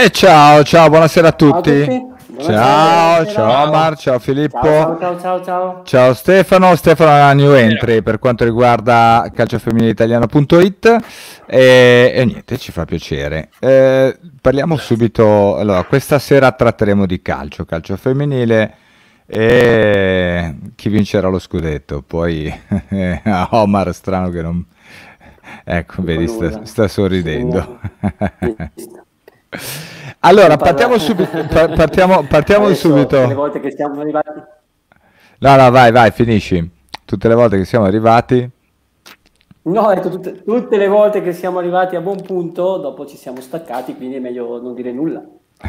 E ciao, ciao, buonasera a Ciao a tutti. tutti, Ciao, buonasera. ciao Omar, ciao Filippo, Ciao. ciao Stefano. Stefano è una new Buonasera. entry per quanto riguarda calciofemminilitaliano.it e niente, ci fa piacere. Parliamo Grazie. subito, allora, questa sera tratteremo di calcio femminile e chi vincerà lo scudetto. Poi Omar, strano che non... Ecco, Dico vedi, nulla. sta sorridendo. Segnalista. Allora, Non parla- partiamo subito. Partiamo Adesso, tutte le subito. volte che siamo arrivati... No, no, vai, finisci. Tutte le volte che siamo arrivati. No, ho detto tutte le volte che siamo arrivati a buon punto, dopo ci siamo staccati, quindi è meglio non dire nulla.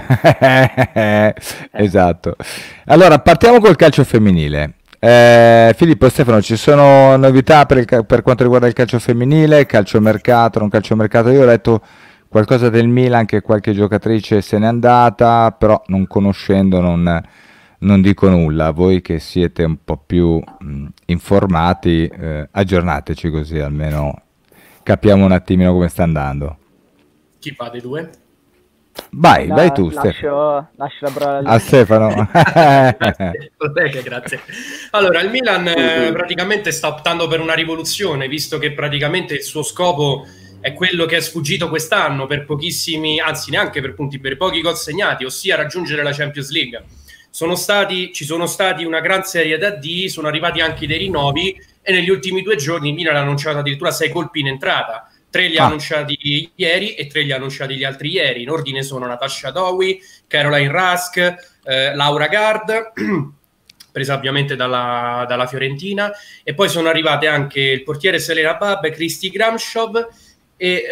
Esatto. Allora, partiamo col calcio femminile. Filippo, Stefano, ci sono novità per quanto riguarda il calcio femminile, calciomercato, non calciomercato? Io ho letto qualcosa del Milan che qualche giocatrice se n'è andata, però non conoscendo non dico nulla. Voi che siete un po' più informati, aggiornateci così almeno capiamo un attimino come sta andando. Chi fa dei due? Vai tu, Stefano. Lascio la parola A Stefano. Grazie, collega, grazie. Allora, il Milan praticamente sta optando per una rivoluzione, visto che praticamente il suo scopo è quello che è sfuggito quest'anno per pochissimi, anzi neanche per punti, per pochi gol segnati, ossia raggiungere la Champions League. Ci sono stati una gran serie da D, sono arrivati anche dei rinnovi e negli ultimi 2 giorni il Milan ha annunciato addirittura 6 colpi in entrata. 3 li ha annunciati ieri e 3 li ha annunciati gli altri ieri. In ordine sono Natasha Dowie, Caroline Rusk, Laura Gard, presa ovviamente dalla Fiorentina, e poi sono arrivate anche il portiere Selena Babb, Kristi Gramshov e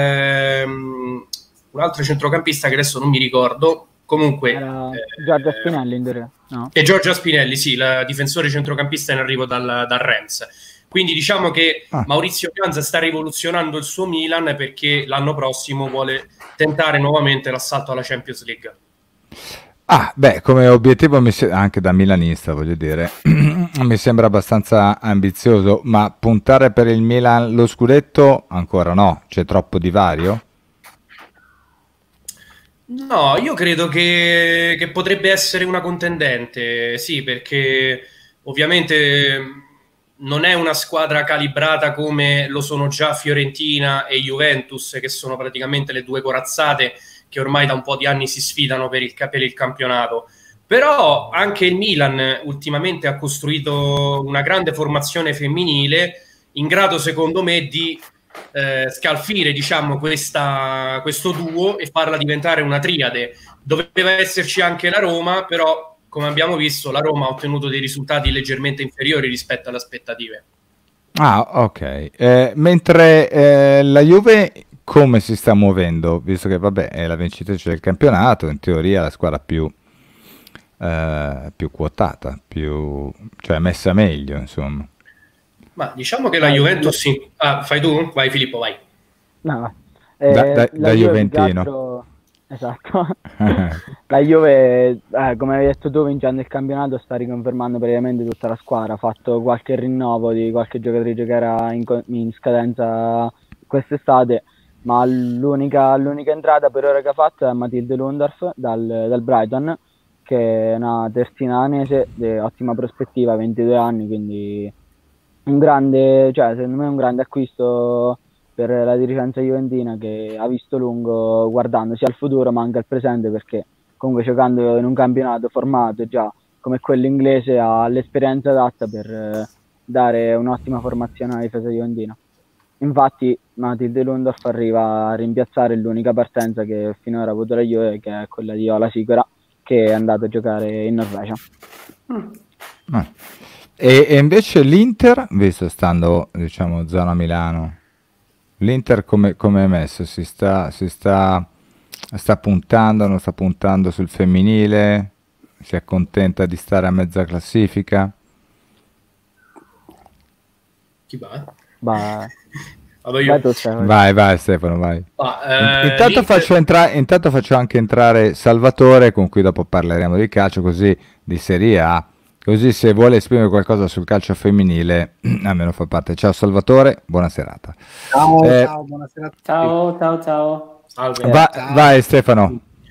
un altro centrocampista che adesso non mi ricordo. Comunque Giorgia Spinelli in teoria, no? E Giorgia Spinelli, sì, il difensore centrocampista in arrivo dal Rennes. Quindi diciamo che Maurizio Pianza sta rivoluzionando il suo Milan perché l'anno prossimo vuole tentare nuovamente l'assalto alla Champions League. Come obiettivo anche da milanista, voglio dire, mi sembra abbastanza ambizioso, ma puntare per il Milan lo scudetto ancora no, c'è troppo divario? No, io credo che potrebbe essere una contendente, sì, perché ovviamente non è una squadra calibrata come lo sono già Fiorentina e Juventus, che sono praticamente le due corazzate che ormai da un po' di anni si sfidano per il campionato. Però anche il Milan ultimamente ha costruito una grande formazione femminile in grado, secondo me, di scalfire, diciamo, questo duo e farla diventare una triade. Doveva esserci anche la Roma, però come abbiamo visto la Roma ha ottenuto dei risultati leggermente inferiori rispetto alle aspettative. Ok. Mentre la Juve come si sta muovendo? Visto che vabbè è la vincitrice del campionato, in teoria la squadra più quotata, cioè messa meglio, insomma. Ma diciamo che la Juventus... fai tu? Vai Filippo, vai. No, da Juventino. Esatto. La Juve, come hai detto tu, vincendo il campionato sta riconfermando praticamente tutta la squadra. Ha fatto qualche rinnovo di qualche giocatrice che era in scadenza quest'estate, ma l'unica entrata per ora che ha fatto è Matilde Lundorf dal Brighton, che è una terzina danese di ottima prospettiva, 22 anni, quindi secondo me un grande acquisto per la dirigenza juventina, che ha visto lungo guardando sia al futuro ma anche al presente, perché comunque giocando in un campionato formato già come quello inglese ha l'esperienza adatta per dare un'ottima formazione alla difesa juventina. Infatti Matilde Lundorf arriva a rimpiazzare l'unica partenza che finora ha avuto la Juve, che è quella di Ola Sikora, che è andato a giocare in Norvegia. E invece l'Inter, visto stando, diciamo, zona Milano, l'Inter come è messo? Sta puntando, non sta puntando sul femminile? Si accontenta di stare a mezza classifica? Chi va? Vado io. Vai Stefano, vai. Intanto faccio anche entrare Salvatore, con cui dopo parleremo di calcio, così di Serie A. Così se vuole esprimere qualcosa sul calcio femminile, almeno fa parte. Ciao Salvatore, buona serata. Ciao, buona serata. Ciao. Salve. Vai Stefano.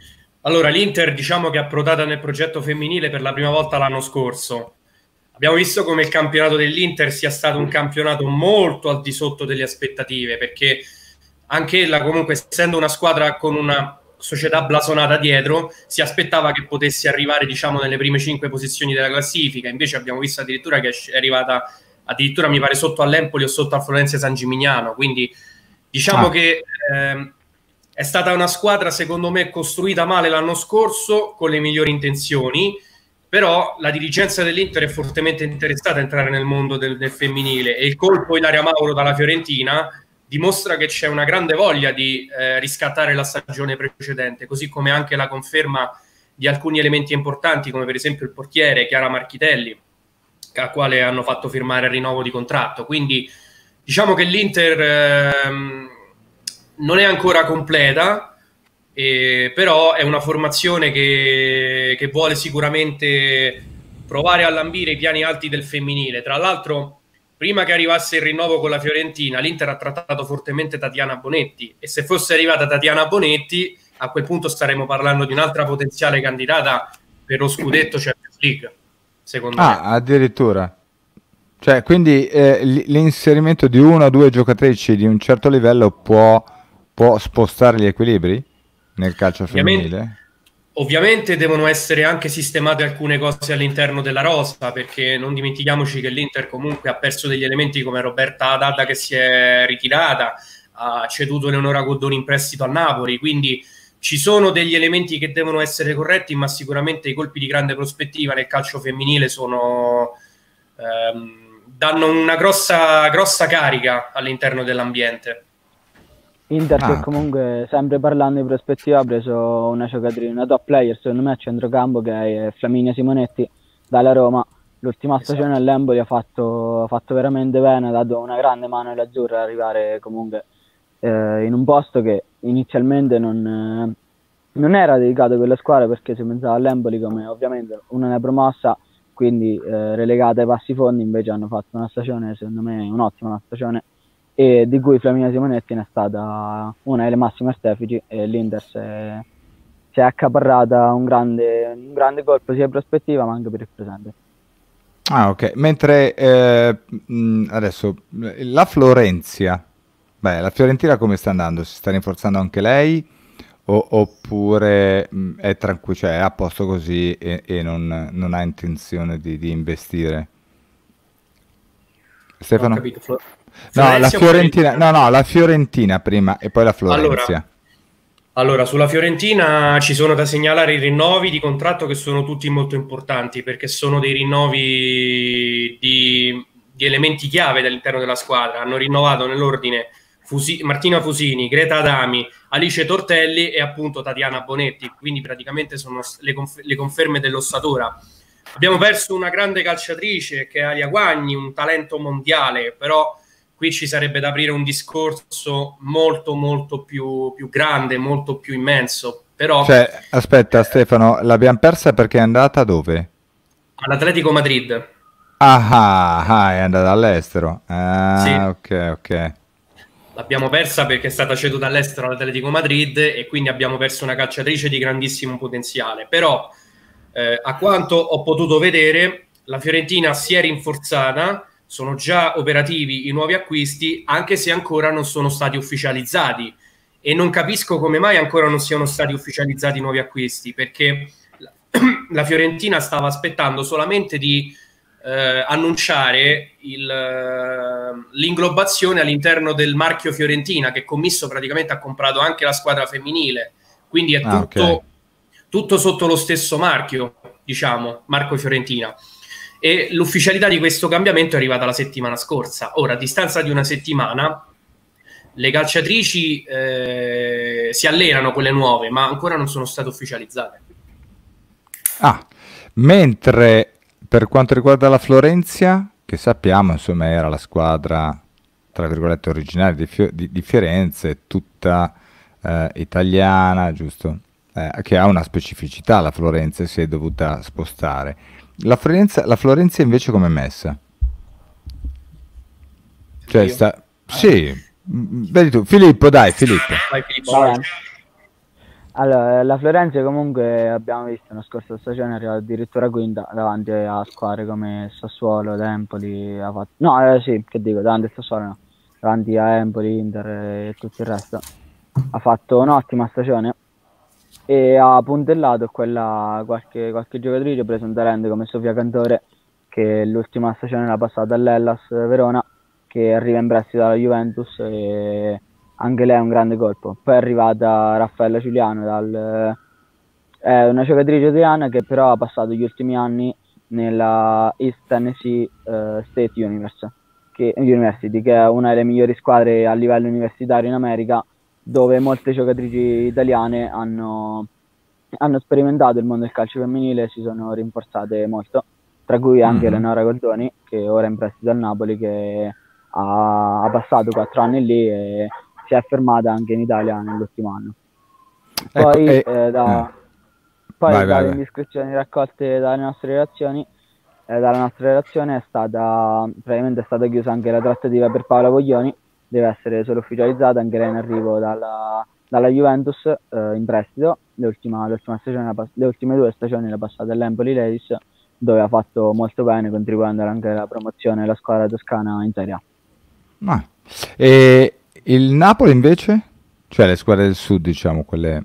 Allora, l'Inter diciamo che è approdata nel progetto femminile per la prima volta l'anno scorso. Abbiamo visto come il campionato dell'Inter sia stato un campionato molto al di sotto delle aspettative, perché anche ella, comunque, essendo una squadra con una società blasonata dietro, si aspettava che potesse arrivare, diciamo, nelle prime 5 posizioni della classifica. Invece abbiamo visto addirittura che è arrivata, addirittura mi pare, sotto all'Empoli o sotto al Florenzi San Gimignano. Quindi diciamo che è stata una squadra, secondo me, costruita male l'anno scorso, con le migliori intenzioni, però la dirigenza dell'Inter è fortemente interessata a entrare nel mondo del femminile, e il colpo Ilaria Mauro dalla Fiorentina dimostra che c'è una grande voglia di riscattare la stagione precedente, così come anche la conferma di alcuni elementi importanti, come per esempio il portiere Chiara Marchitelli, a quale hanno fatto firmare il rinnovo di contratto. Quindi diciamo che l'Inter non è ancora completa, però è una formazione che vuole sicuramente provare a lambire i piani alti del femminile. Tra l'altro, prima che arrivasse il rinnovo con la Fiorentina, l'Inter ha trattato fortemente Tatiana Bonetti, e se fosse arrivata Tatiana Bonetti, a quel punto staremo parlando di un'altra potenziale candidata per lo scudetto Champions League, secondo me. Addirittura. Cioè, quindi l'inserimento di una o due giocatrici di un certo livello può spostare gli equilibri nel calcio femminile? Ovviamente devono essere anche sistemate alcune cose all'interno della rosa, perché non dimentichiamoci che l'Inter comunque ha perso degli elementi come Roberta Haddad, che si è ritirata, ha ceduto Eleonora Goddoni in prestito al Napoli, quindi ci sono degli elementi che devono essere corretti, ma sicuramente i colpi di grande prospettiva nel calcio femminile danno una grossa carica all'interno dell'ambiente. Inter che comunque, sempre parlando di prospettiva, ha preso una giocatrice, una top player secondo me a centrocampo, che è Flaminia Simonetti dalla Roma. L'ultima stagione all'Empoli ha fatto veramente bene, ha dato una grande mano alle azzurre ad arrivare comunque in un posto che inizialmente non era dedicato a quella squadra, perché si pensava all'Empoli come ovviamente una promossa, quindi relegata ai bassi fondi. Invece hanno fatto una stagione, secondo me un'ottima stagione, e di cui Flaminia Simonetti è stata una delle massime artefici, e l'Inter si è accaparrata un grande colpo sia in prospettiva ma anche per il presente. Ok, mentre adesso la Florencia, la Fiorentina come sta andando? Si sta rinforzando anche lei oppure è tranquillo, cioè è a posto così e non ha intenzione di investire? Stefano? Non ho capito. No, la Fiorentina, no, la Fiorentina prima e poi la Florencia. Allora, sulla Fiorentina ci sono da segnalare i rinnovi di contratto, che sono tutti molto importanti, perché sono dei rinnovi di elementi chiave all'interno della squadra. Hanno rinnovato nell'ordine Martina Fusini, Greta Adami, Alice Tortelli e appunto Tatiana Bonetti, quindi praticamente sono le conferme dell'ossatura. Abbiamo perso una grande calciatrice che è Alia Guagni, un talento mondiale, però qui ci sarebbe da aprire un discorso molto più grande, molto più immenso. Però, cioè, aspetta Stefano, l'abbiamo persa perché è andata dove? All'Atletico Madrid. È andata all'estero. Sì. Ok. L'abbiamo persa perché è stata ceduta all'estero all'Atletico Madrid, e quindi abbiamo perso una calciatrice di grandissimo potenziale. Però a quanto ho potuto vedere, la Fiorentina si è rinforzata, sono già operativi i nuovi acquisti, anche se ancora non sono stati ufficializzati, e non capisco come mai ancora non siano stati ufficializzati i nuovi acquisti, perché la Fiorentina stava aspettando solamente di annunciare l'inglobazione all'interno del marchio Fiorentina, che Commisso praticamente ha comprato anche la squadra femminile, quindi è tutto sotto lo stesso marchio, diciamo, Marco Fiorentina. E l'ufficialità di questo cambiamento è arrivata la settimana scorsa. Ora, a distanza di una settimana, le calciatrici si allenano, quelle nuove, ma ancora non sono state ufficializzate. Mentre per quanto riguarda la Florencia, che sappiamo, insomma, era la squadra, tra virgolette, originaria di Firenze, tutta italiana, giusto? Che ha una specificità, la Florenza, si è dovuta spostare. La Florencia invece come è messa? Cioè sì, vedi tu, Filippo, dai, Filippo. Vai, Filippo. Allora, la Florenzi comunque abbiamo visto la scorsa stagione è arrivata addirittura quinta davanti a squadre come Sassuolo, Empoli, ha fatto... no, sì, che dico, davanti a Sassuolo no, davanti a Empoli, Inter e tutto il resto. Ha fatto un'ottima stagione e ha puntellato quella qualche giocatrice, preso un talento come Sofia Cantore, che l'ultima stagione l'ha passata all'Hellas Verona, che arriva in prestito dalla Juventus e anche lei è un grande colpo. Poi è arrivata Raffaella Giuliano, è una giocatrice italiana che però ha passato gli ultimi anni nella East Tennessee State University, che è una delle migliori squadre a livello universitario in America, dove molte giocatrici italiane hanno sperimentato il mondo del calcio femminile e si sono rinforzate molto, tra cui anche Eleonora Goldoni, che ora è in prestito al Napoli, che ha passato 4 anni lì e si è fermata anche in Italia nell'ultimo anno. Poi, dalle indiscrezioni raccolte dalle nostre relazioni, dalla nostra relazione è stata chiusa anche la trattativa per Paola Voglioni, deve essere solo ufficializzata, anche lei in arrivo dalla Juventus in prestito. Le ultime 2 stagioni le ha passate all'Empoli Ladies, dove ha fatto molto bene, contribuendo anche alla promozione della squadra toscana in Serie A. E il Napoli invece? Cioè le squadre del sud, diciamo, quelle...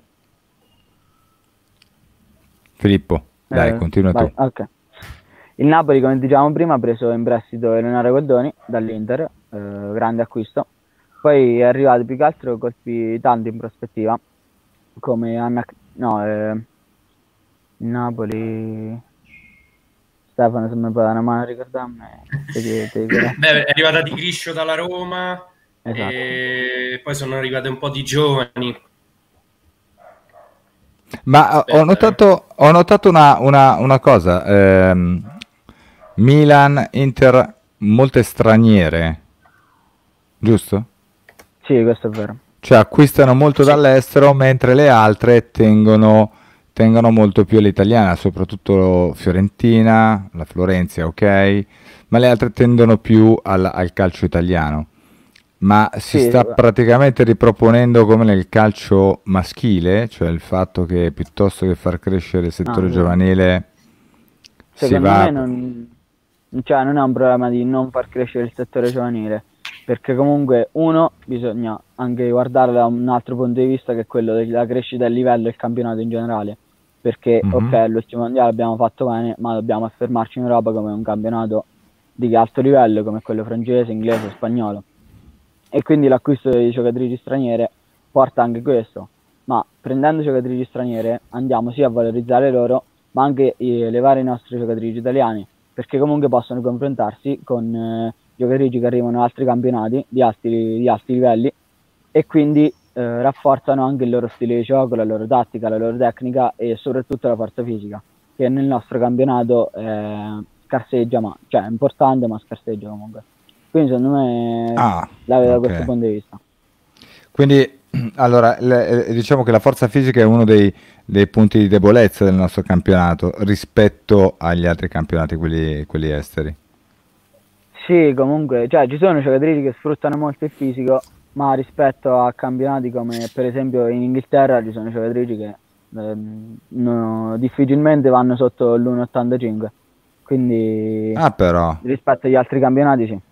Filippo, dai, continua tu. Okay. Il Napoli, come dicevamo prima, ha preso in prestito Eleonora Goldoni dall'Inter, grande acquisto. Poi è arrivato più che altro colpi tanti in prospettiva, come il Napoli... Stefano, se mi puoi dare una mano a ricordarmi. Beh, è arrivata Di Griscio dalla Roma, esatto. E poi sono arrivate un po' di giovani. Ma ho notato una cosa, Milan, Inter, molte straniere, giusto? Sì, questo è vero. Cioè acquistano molto dall'estero, mentre le altre tengono molto più all'italiana, soprattutto Fiorentina, la Florenzi, ok, ma le altre tendono più al calcio italiano. Ma si sta praticamente riproponendo come nel calcio maschile, cioè il fatto che piuttosto che far crescere il settore giovanile secondo me non è un problema di non far crescere il settore giovanile, perché comunque bisogna anche guardare da un altro punto di vista, che è quello della crescita del livello del campionato in generale, perché ok, l'ultimo mondiale abbiamo fatto bene, ma dobbiamo affermarci in Europa come un campionato di alto livello come quello francese, inglese, spagnolo, e quindi l'acquisto di giocatrici straniere porta anche questo. Ma prendendo giocatrici straniere andiamo sì a valorizzare loro, ma anche elevare i nostri giocatrici italiani, perché comunque possono confrontarsi con giocatrici che arrivano da altri campionati di alti livelli, e quindi rafforzano anche il loro stile di gioco, la loro tattica, la loro tecnica e soprattutto la forza fisica, che nel nostro campionato scarseggia, cioè è importante ma scarseggia comunque. Quindi secondo me la vedo da questo punto di vista. Quindi allora diciamo che la forza fisica è uno dei punti di debolezza del nostro campionato rispetto agli altri campionati, quelli esteri. Sì, comunque, cioè ci sono giocatrici che sfruttano molto il fisico, ma rispetto a campionati come per esempio in Inghilterra ci sono giocatrici che difficilmente vanno sotto l'1,85, quindi però rispetto agli altri campionati sì.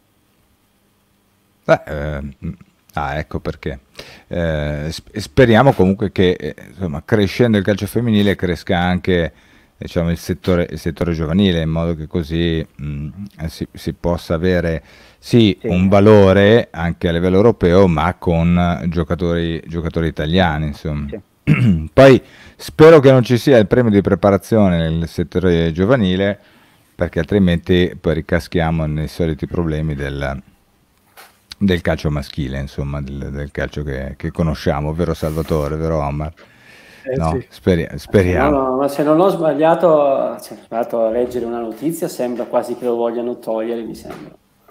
Ecco perché. Speriamo comunque che insomma, crescendo il calcio femminile cresca anche, diciamo, il settore giovanile, in modo che così si possa avere un valore anche a livello europeo, ma con giocatori italiani, insomma. Sì. Poi spero che non ci sia il premio di preparazione nel settore giovanile, perché altrimenti poi ricaschiamo nei soliti problemi del calcio maschile, insomma, del calcio che conosciamo, vero Salvatore, vero Omar? No, sì. Speriamo. No, ma se non ho sbagliato a leggere una notizia, sembra quasi che lo vogliano togliere, mi sembra.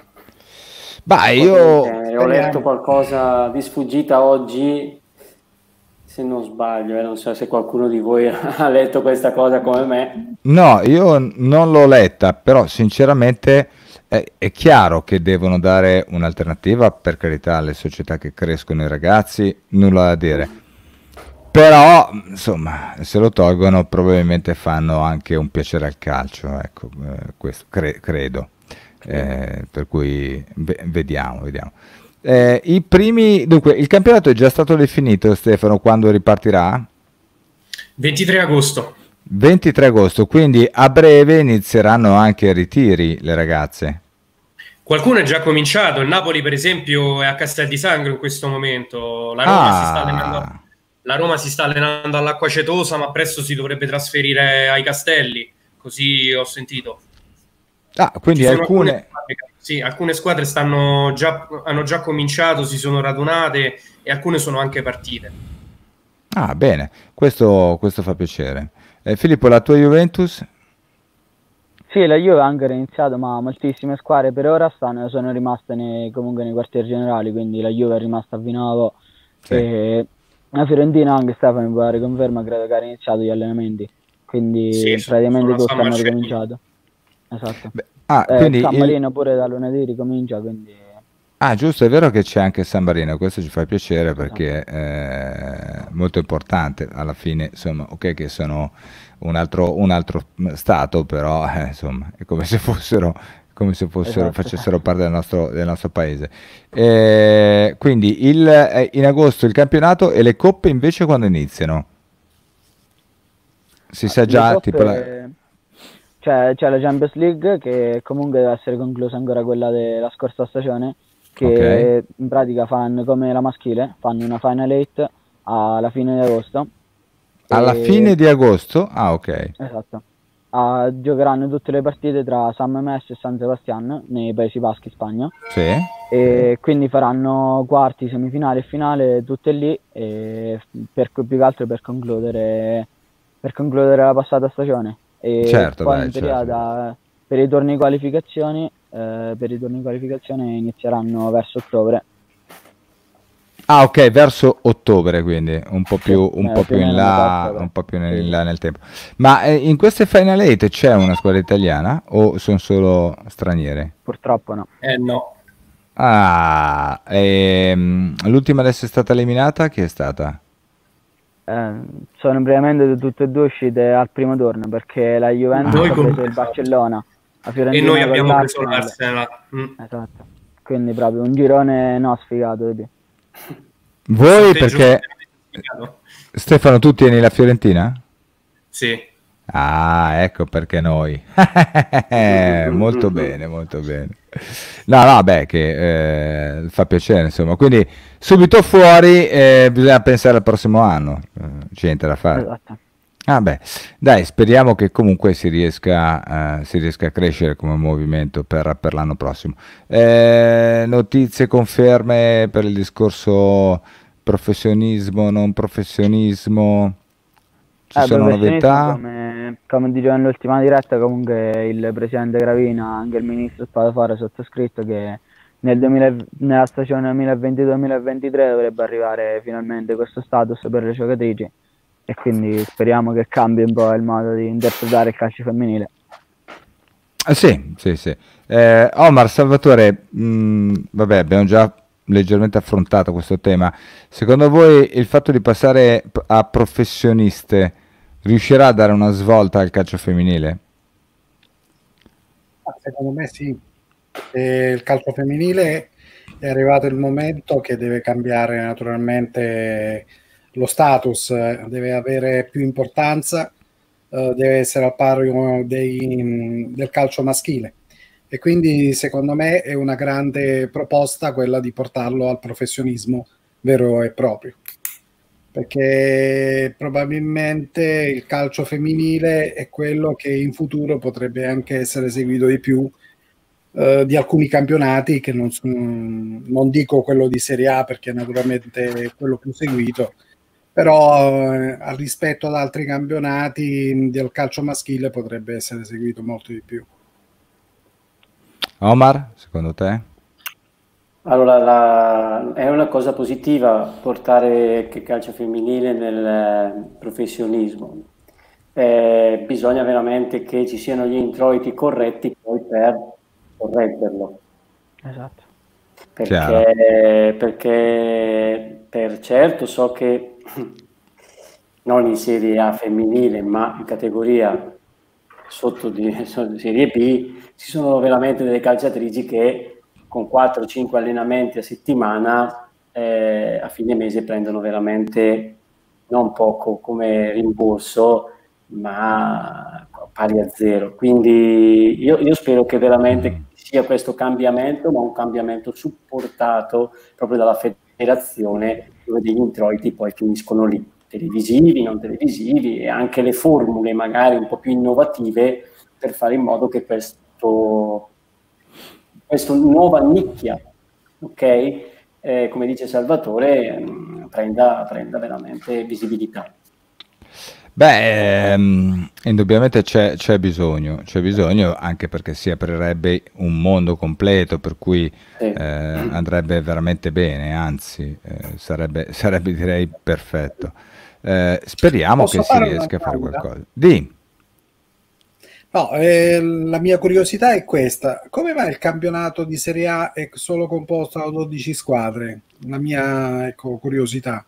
Ho letto qualcosa di sfuggita oggi, se non sbaglio, non so se qualcuno di voi ha letto questa cosa come me. No, io non l'ho letta, però sinceramente è chiaro che devono dare un'alternativa, per carità, alle società che crescono i ragazzi, nulla da dire. però insomma se lo tolgono probabilmente fanno anche un piacere al calcio, ecco, questo credo. Per cui vediamo. I primi, dunque, il campionato è già stato definito, Stefano, quando ripartirà? 23 agosto. 23 agosto, quindi a breve inizieranno anche i ritiri, le ragazze. Qualcuno è già cominciato, il Napoli per esempio è a Castel di Sangro in questo momento, la Roma si sta allenando all'Acqua Cetosa, ma presto si dovrebbe trasferire ai Castelli, così ho sentito. Quindi alcune squadre hanno già cominciato, si sono radunate e alcune sono anche partite. Bene, questo fa piacere. Filippo, la tua Juventus? Sì, la Juve ha anche iniziato, ma moltissime squadre per ora sono rimaste comunque nei quartieri generali, quindi la Juve è rimasta a Vinovo, sì. E la Fiorentina anche, Stefano mi pare conferma, credo che ha iniziato gli allenamenti, quindi sì, praticamente tutti hanno ricominciato. Esatto. Quindi San Marino pure da lunedì ricomincia, quindi... giusto, è vero che c'è anche San Marino, questo ci fa piacere perché è molto importante alla fine, insomma, ok che sono un altro stato, però insomma è come se fossero esatto. Facessero parte del nostro paese. Quindi in agosto il campionato, e le coppe invece quando iniziano? Si sa già coppe, tipo c'è la Champions League, che comunque deve essere conclusa ancora, quella della scorsa stagione, che in pratica fanno come la maschile, fanno una Final 8 alla fine di agosto. Alla fine di agosto? Ok. Esatto. Giocheranno tutte le partite tra San Mamés e San Sebastián nei Paesi Baschi, Spagna. Sì. E quindi faranno quarti, semifinale e finale tutte lì, e più che altro per concludere la passata stagione. E certo, poi in teoria per i turni di qualificazione inizieranno verso ottobre. Ok, verso ottobre, quindi un po' più in là, un po' più in là nel tempo. Ma in queste Final 8 c'è una squadra italiana o sono solo straniere? Purtroppo no. No. L'ultima ad essere stata eliminata, chi è stata? Sono brevemente tutte e due uscite al primo turno, perché la Juventus ha preso il Barcellona, la Fiorentina e noi abbiamo preso l'Arsenal. Esatto. Quindi proprio un girone sfigato. Voi perché Stefano, tu tieni la Fiorentina? Sì. Ecco perché noi. Molto bene. No, che fa piacere, insomma. Quindi subito fuori, bisogna pensare al prossimo anno. C'è niente da fare. Esatto. Dai, speriamo che comunque si riesca a crescere come movimento per l'anno prossimo. Notizie, conferme per il discorso professionismo, non professionismo? Ci sono novità? Come dicevo nell'ultima diretta, comunque il presidente Gravina, anche il ministro Spadafora, ha sottoscritto che nella stagione 2022-2023 dovrebbe arrivare finalmente questo status per le giocatrici, e quindi speriamo che cambi un po' il modo di interpretare il calcio femminile. Sì. Omar, Salvatore, vabbè, abbiamo già leggermente affrontato questo tema. Secondo voi il fatto di passare a professioniste riuscirà a dare una svolta al calcio femminile? Secondo me sì. Il calcio femminile è arrivato il momento che deve cambiare naturalmente lo status, deve avere più importanza, deve essere al pari del calcio maschile, e quindi secondo me è una grande proposta quella di portarlo al professionismo vero e proprio, perché probabilmente il calcio femminile è quello che in futuro potrebbe anche essere seguito di più di alcuni campionati, che non dico quello di Serie A perché naturalmente è quello più seguito, però rispetto ad altri campionati del calcio maschile potrebbe essere seguito molto di più. Omar, secondo te? Allora, è una cosa positiva portare il calcio femminile nel professionismo. Bisogna veramente che ci siano gli introiti corretti poi per correggerlo. Esatto. Perché per certo so che non in Serie A femminile, ma in categoria sotto di Serie B, ci sono veramente delle calciatrici che con 4-5 allenamenti a settimana a fine mese prendono veramente non poco come rimborso, ma pari a zero. Quindi io spero che veramente sia questo cambiamento, ma un cambiamento supportato proprio dalla federazione, dove degli introiti poi finiscono lì, televisivi, non televisivi, e anche le formule magari un po' più innovative per fare in modo che questa nuova nicchia, ok, come dice Salvatore, prenda veramente visibilità. Beh, indubbiamente c'è bisogno anche perché si aprirebbe un mondo completo per cui andrebbe veramente bene, anzi sarebbe direi perfetto. Speriamo Posso che si fare riesca a fare domanda? qualcosa. Di. No, la mia curiosità è questa: come mai il campionato di Serie A è solo composto da 12 squadre? La mia, ecco, curiosità.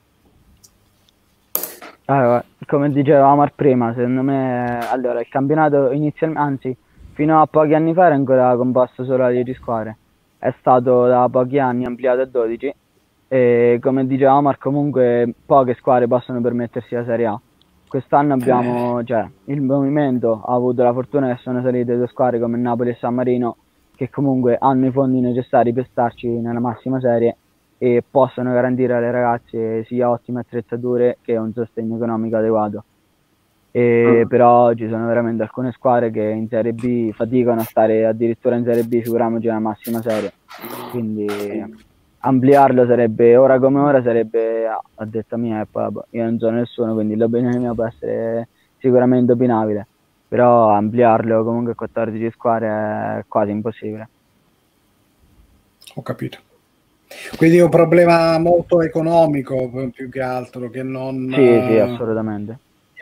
Allora, come diceva Omar prima, secondo me, allora, il campionato inizialmente, anzi, fino a pochi anni fa era ancora composto solo da 10 squadre. È stato da pochi anni ampliato a 12 e, come diceva Omar, comunque poche squadre possono permettersi la Serie A. Quest'anno abbiamo, cioè, il movimento ha avuto la fortuna che sono salite 2 squadre come Napoli e San Marino, che comunque hanno i fondi necessari per starci nella massima serie e possono garantire alle ragazze sia ottime attrezzature che un sostegno economico adeguato. Però ci sono veramente alcune squadre che in Serie B faticano a stare addirittura in Serie B, figuriamoci nella massima serie. Quindi ampliarlo sarebbe, ora come ora, sarebbe, a detta mia, e poi io non sono nessuno, quindi l'opinione mia può essere sicuramente opinabile, però ampliarlo comunque a 14 squadre è quasi impossibile. Ho capito. Quindi è un problema molto economico più che altro, che non... Sì, assolutamente.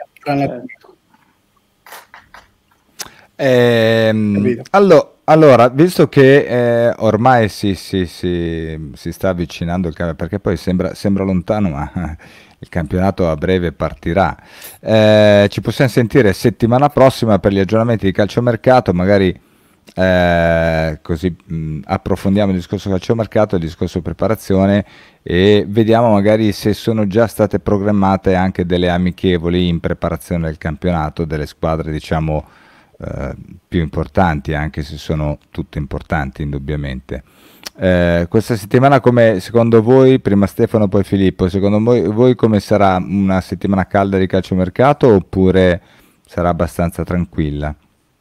Allora, visto che ormai si sta avvicinando il campionato, perché poi sembra lontano, ma il campionato a breve partirà, ci possiamo sentire settimana prossima per gli aggiornamenti di calciomercato, magari così approfondiamo il discorso calciomercato, il discorso preparazione, e vediamo magari se sono già state programmate anche delle amichevoli in preparazione del campionato, delle squadre diciamo più importanti, anche se sono tutte importanti indubbiamente. Questa settimana, come secondo voi, prima Stefano poi Filippo, secondo voi come sarà? Una settimana calda di calciomercato oppure sarà abbastanza tranquilla?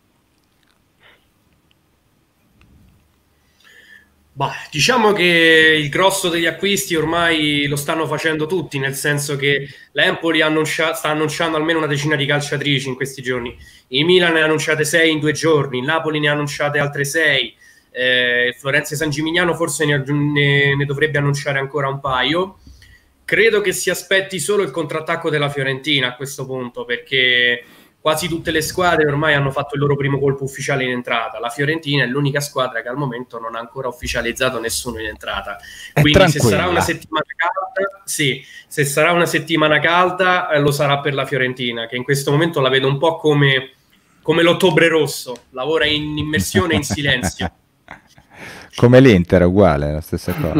Bah, diciamo che il grosso degli acquisti ormai lo stanno facendo tutti, nel senso che l'Empoli sta annunciando almeno una decina di calciatrici in questi giorni, il Milan ne ha annunciate 6 in 2 giorni, il Napoli ne ha annunciate altre 6, Florenzi San Gimignano forse ne dovrebbe annunciare ancora un paio. Credo che si aspetti solo il contrattacco della Fiorentina a questo punto, perché quasi tutte le squadre ormai hanno fatto il loro primo colpo ufficiale in entrata. La Fiorentina è l'unica squadra che al momento non ha ancora ufficializzato nessuno in entrata. Quindi se sarà una settimana calda, sì, se sarà una settimana calda lo sarà per la Fiorentina, che in questo momento la vedo un po' come l'ottobre rosso, lavora in immersione e in silenzio. Come l'Inter, uguale, la stessa cosa.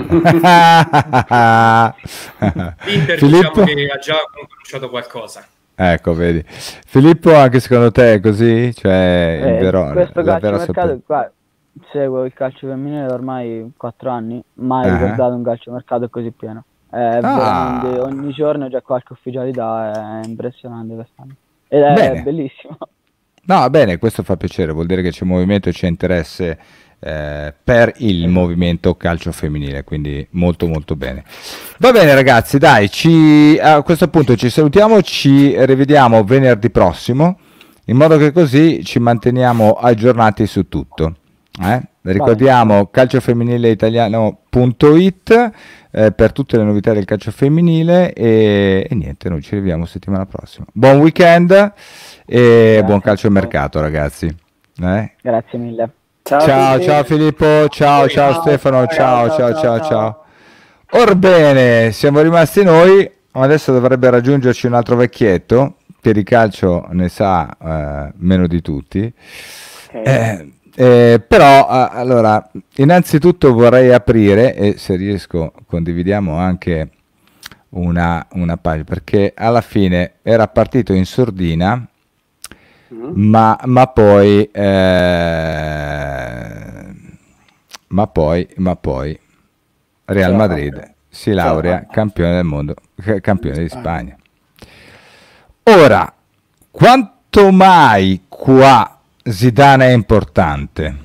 L'Inter diciamo che ha già annunciato qualcosa. Ecco, vedi. Filippo, anche secondo te è così? Cioè, questo calciomercato qua, seguo il calcio femminile da ormai 4 anni, mai ricordato un calciomercato così pieno. Veramente, ogni giorno c'è qualche ufficialità, è impressionante quest'anno. Ed è bellissimo. No, bene, questo fa piacere, vuol dire che c'è movimento e c'è interesse per il movimento calcio femminile, quindi molto molto bene. Va bene ragazzi, dai, a questo punto ci salutiamo, ci rivediamo venerdì prossimo, in modo che così ci manteniamo aggiornati su tutto. Ricordiamo calciofemminileitaliano.it per tutte le novità del calcio femminile e niente, noi ci rivediamo settimana prossima. Buon weekend e buon calciomercato ragazzi. Grazie mille. Ciao Filippo, ciao Stefano, ciao. Orbene, siamo rimasti noi, adesso dovrebbe raggiungerci un altro vecchietto che di calcio ne sa meno di tutti. Ok. Però allora, innanzitutto vorrei aprire, e se riesco condividiamo anche una pagina, perché alla fine era partito in sordina, ma poi Real Madrid si laurea campione del mondo, campione di Spagna. Ora, quanto mai qua Zidane è importante?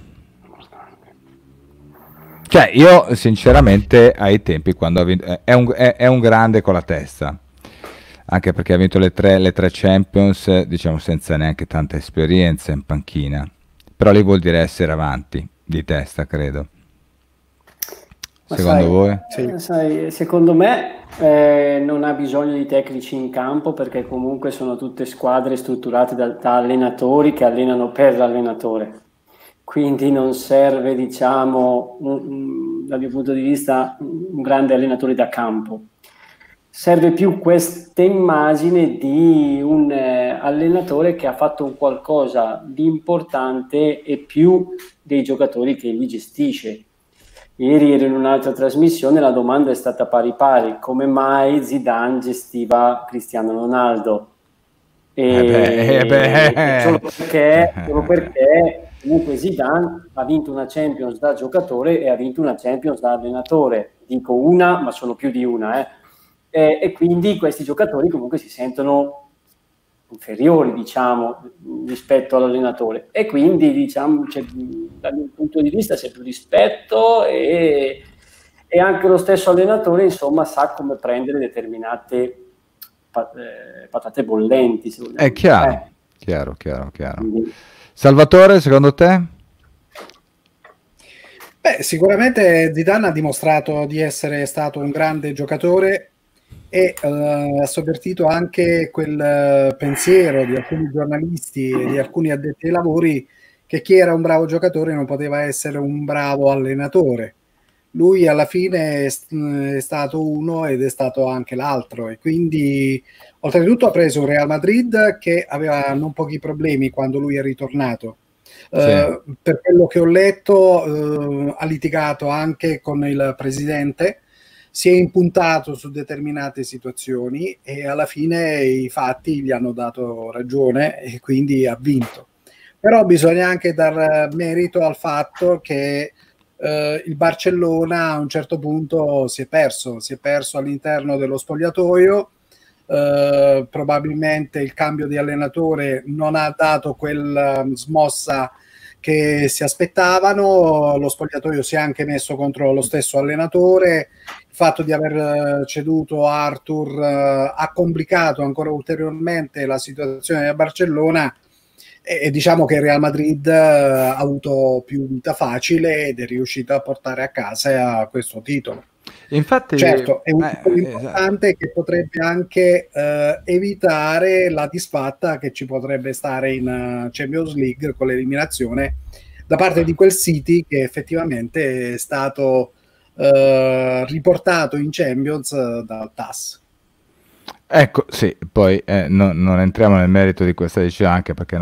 Cioè, io sinceramente ai tempi quando ha vinto, è un grande con la testa, anche perché ha vinto le tre Champions, diciamo senza neanche tanta esperienza in panchina, però lì vuol dire essere avanti di testa, credo. Secondo voi? Sai, secondo me non ha bisogno di tecnici in campo, perché comunque sono tutte squadre strutturate da allenatori che allenano per l'allenatore. Quindi non serve, diciamo, dal mio punto di vista, un grande allenatore da campo. Serve più questa immagine di un allenatore che ha fatto un qualcosa di importante e più dei giocatori che li gestisce. Ieri ero in un'altra trasmissione, la domanda è stata pari pari: come mai Zidane gestiva Cristiano Ronaldo? Solo perché comunque Zidane ha vinto una Champions da giocatore e ha vinto una Champions da allenatore. Dico una, ma sono più di una. E quindi questi giocatori comunque si sentono inferiori, diciamo, rispetto all'allenatore, e quindi, diciamo, dal mio punto di vista c'è più rispetto, e anche lo stesso allenatore, insomma, sa come prendere determinate patate bollenti, se vogliamo. È chiaro. Quindi... Salvatore, secondo te? Beh, sicuramente Zidane ha dimostrato di essere stato un grande giocatore e ha sovvertito anche quel pensiero di alcuni giornalisti e di alcuni addetti ai lavori che chi era un bravo giocatore non poteva essere un bravo allenatore. Lui alla fine è stato uno ed è stato anche l'altro, e quindi oltretutto ha preso un Real Madrid che aveva non pochi problemi quando lui è ritornato. Per quello che ho letto ha litigato anche con il presidente, si è impuntato su determinate situazioni e alla fine i fatti gli hanno dato ragione e quindi ha vinto. Però bisogna anche dar merito al fatto che il Barcellona a un certo punto si è perso all'interno dello spogliatoio. Probabilmente il cambio di allenatore non ha dato quel smossa che si aspettavano, lo spogliatoio si è anche messo contro lo stesso allenatore, il fatto di aver ceduto Arthur ha complicato ancora ulteriormente la situazione del Barcellona, e diciamo che il Real Madrid ha avuto più vita facile ed è riuscito a portare a casa questo titolo. Infatti, certo, è un titolo importante, esatto, che potrebbe anche evitare la disfatta che ci potrebbe stare in Champions League con l'eliminazione da parte di quel City che effettivamente è stato riportato in Champions dal TAS. Ecco, sì, poi non entriamo nel merito di questa decisione, anche perché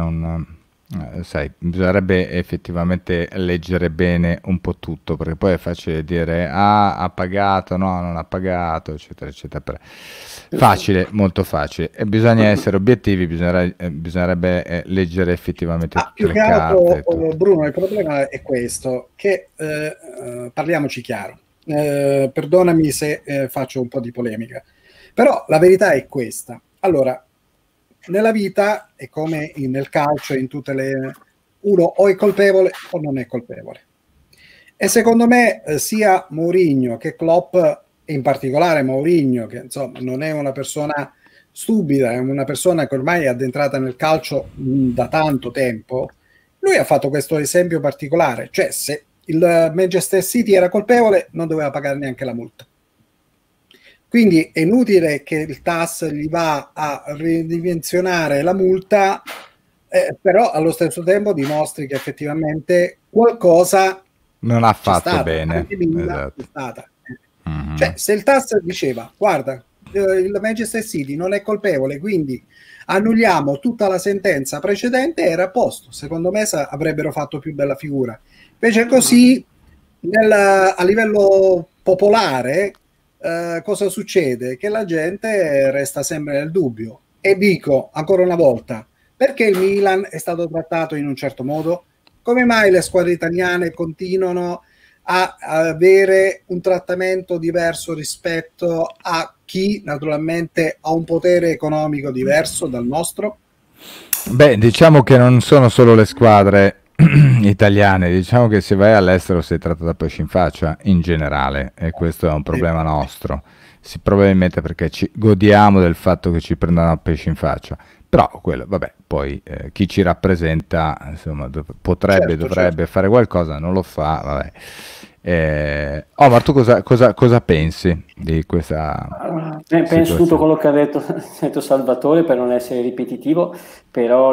sai, bisognerebbe effettivamente leggere bene un po' tutto, perché poi è facile dire ha pagato, no, non ha pagato, eccetera, eccetera. Facile, molto facile. E bisogna essere obiettivi, bisognerebbe leggere effettivamente tutte le carte. Bruno, il problema è questo, che parliamoci chiaro, perdonami se faccio un po' di polemica, però la verità è questa. Allora, nella vita è come nel calcio, in tutte uno o è colpevole o non è colpevole, e secondo me sia Mourinho che Klopp, e in particolare Mourinho, che insomma non è una persona stupida, è una persona che ormai è addentrata nel calcio da tanto tempo, lui ha fatto questo esempio particolare, cioè se il Manchester City era colpevole non doveva pagare neanche la multa. Quindi è inutile che il TAS gli va a ridimensionare la multa, però allo stesso tempo dimostri che effettivamente qualcosa non ha fatto bene. Esatto. Cioè, se il TAS diceva, guarda, il Manchester City non è colpevole, quindi annulliamo tutta la sentenza precedente, era a posto. Secondo me avrebbero fatto più bella figura. Invece così, a livello popolare, cosa succede? Che la gente resta sempre nel dubbio. E dico ancora una volta, perché il Milan è stato trattato in un certo modo? Come mai le squadre italiane continuano a avere un trattamento diverso rispetto a chi naturalmente ha un potere economico diverso dal nostro? Beh, diciamo che non sono solo le squadre italiane, diciamo che se vai all'estero sei trattato da pesci in faccia in generale, e questo è un problema nostro. Probabilmente perché ci godiamo del fatto che ci prendano a pesci in faccia, però quello, vabbè, poi chi ci rappresenta, insomma, potrebbe, dovrebbe fare qualcosa, non lo fa, vabbè. Omar, tu cosa pensi di questa penso tutto quello che ha detto Salvatore, per non essere ripetitivo, però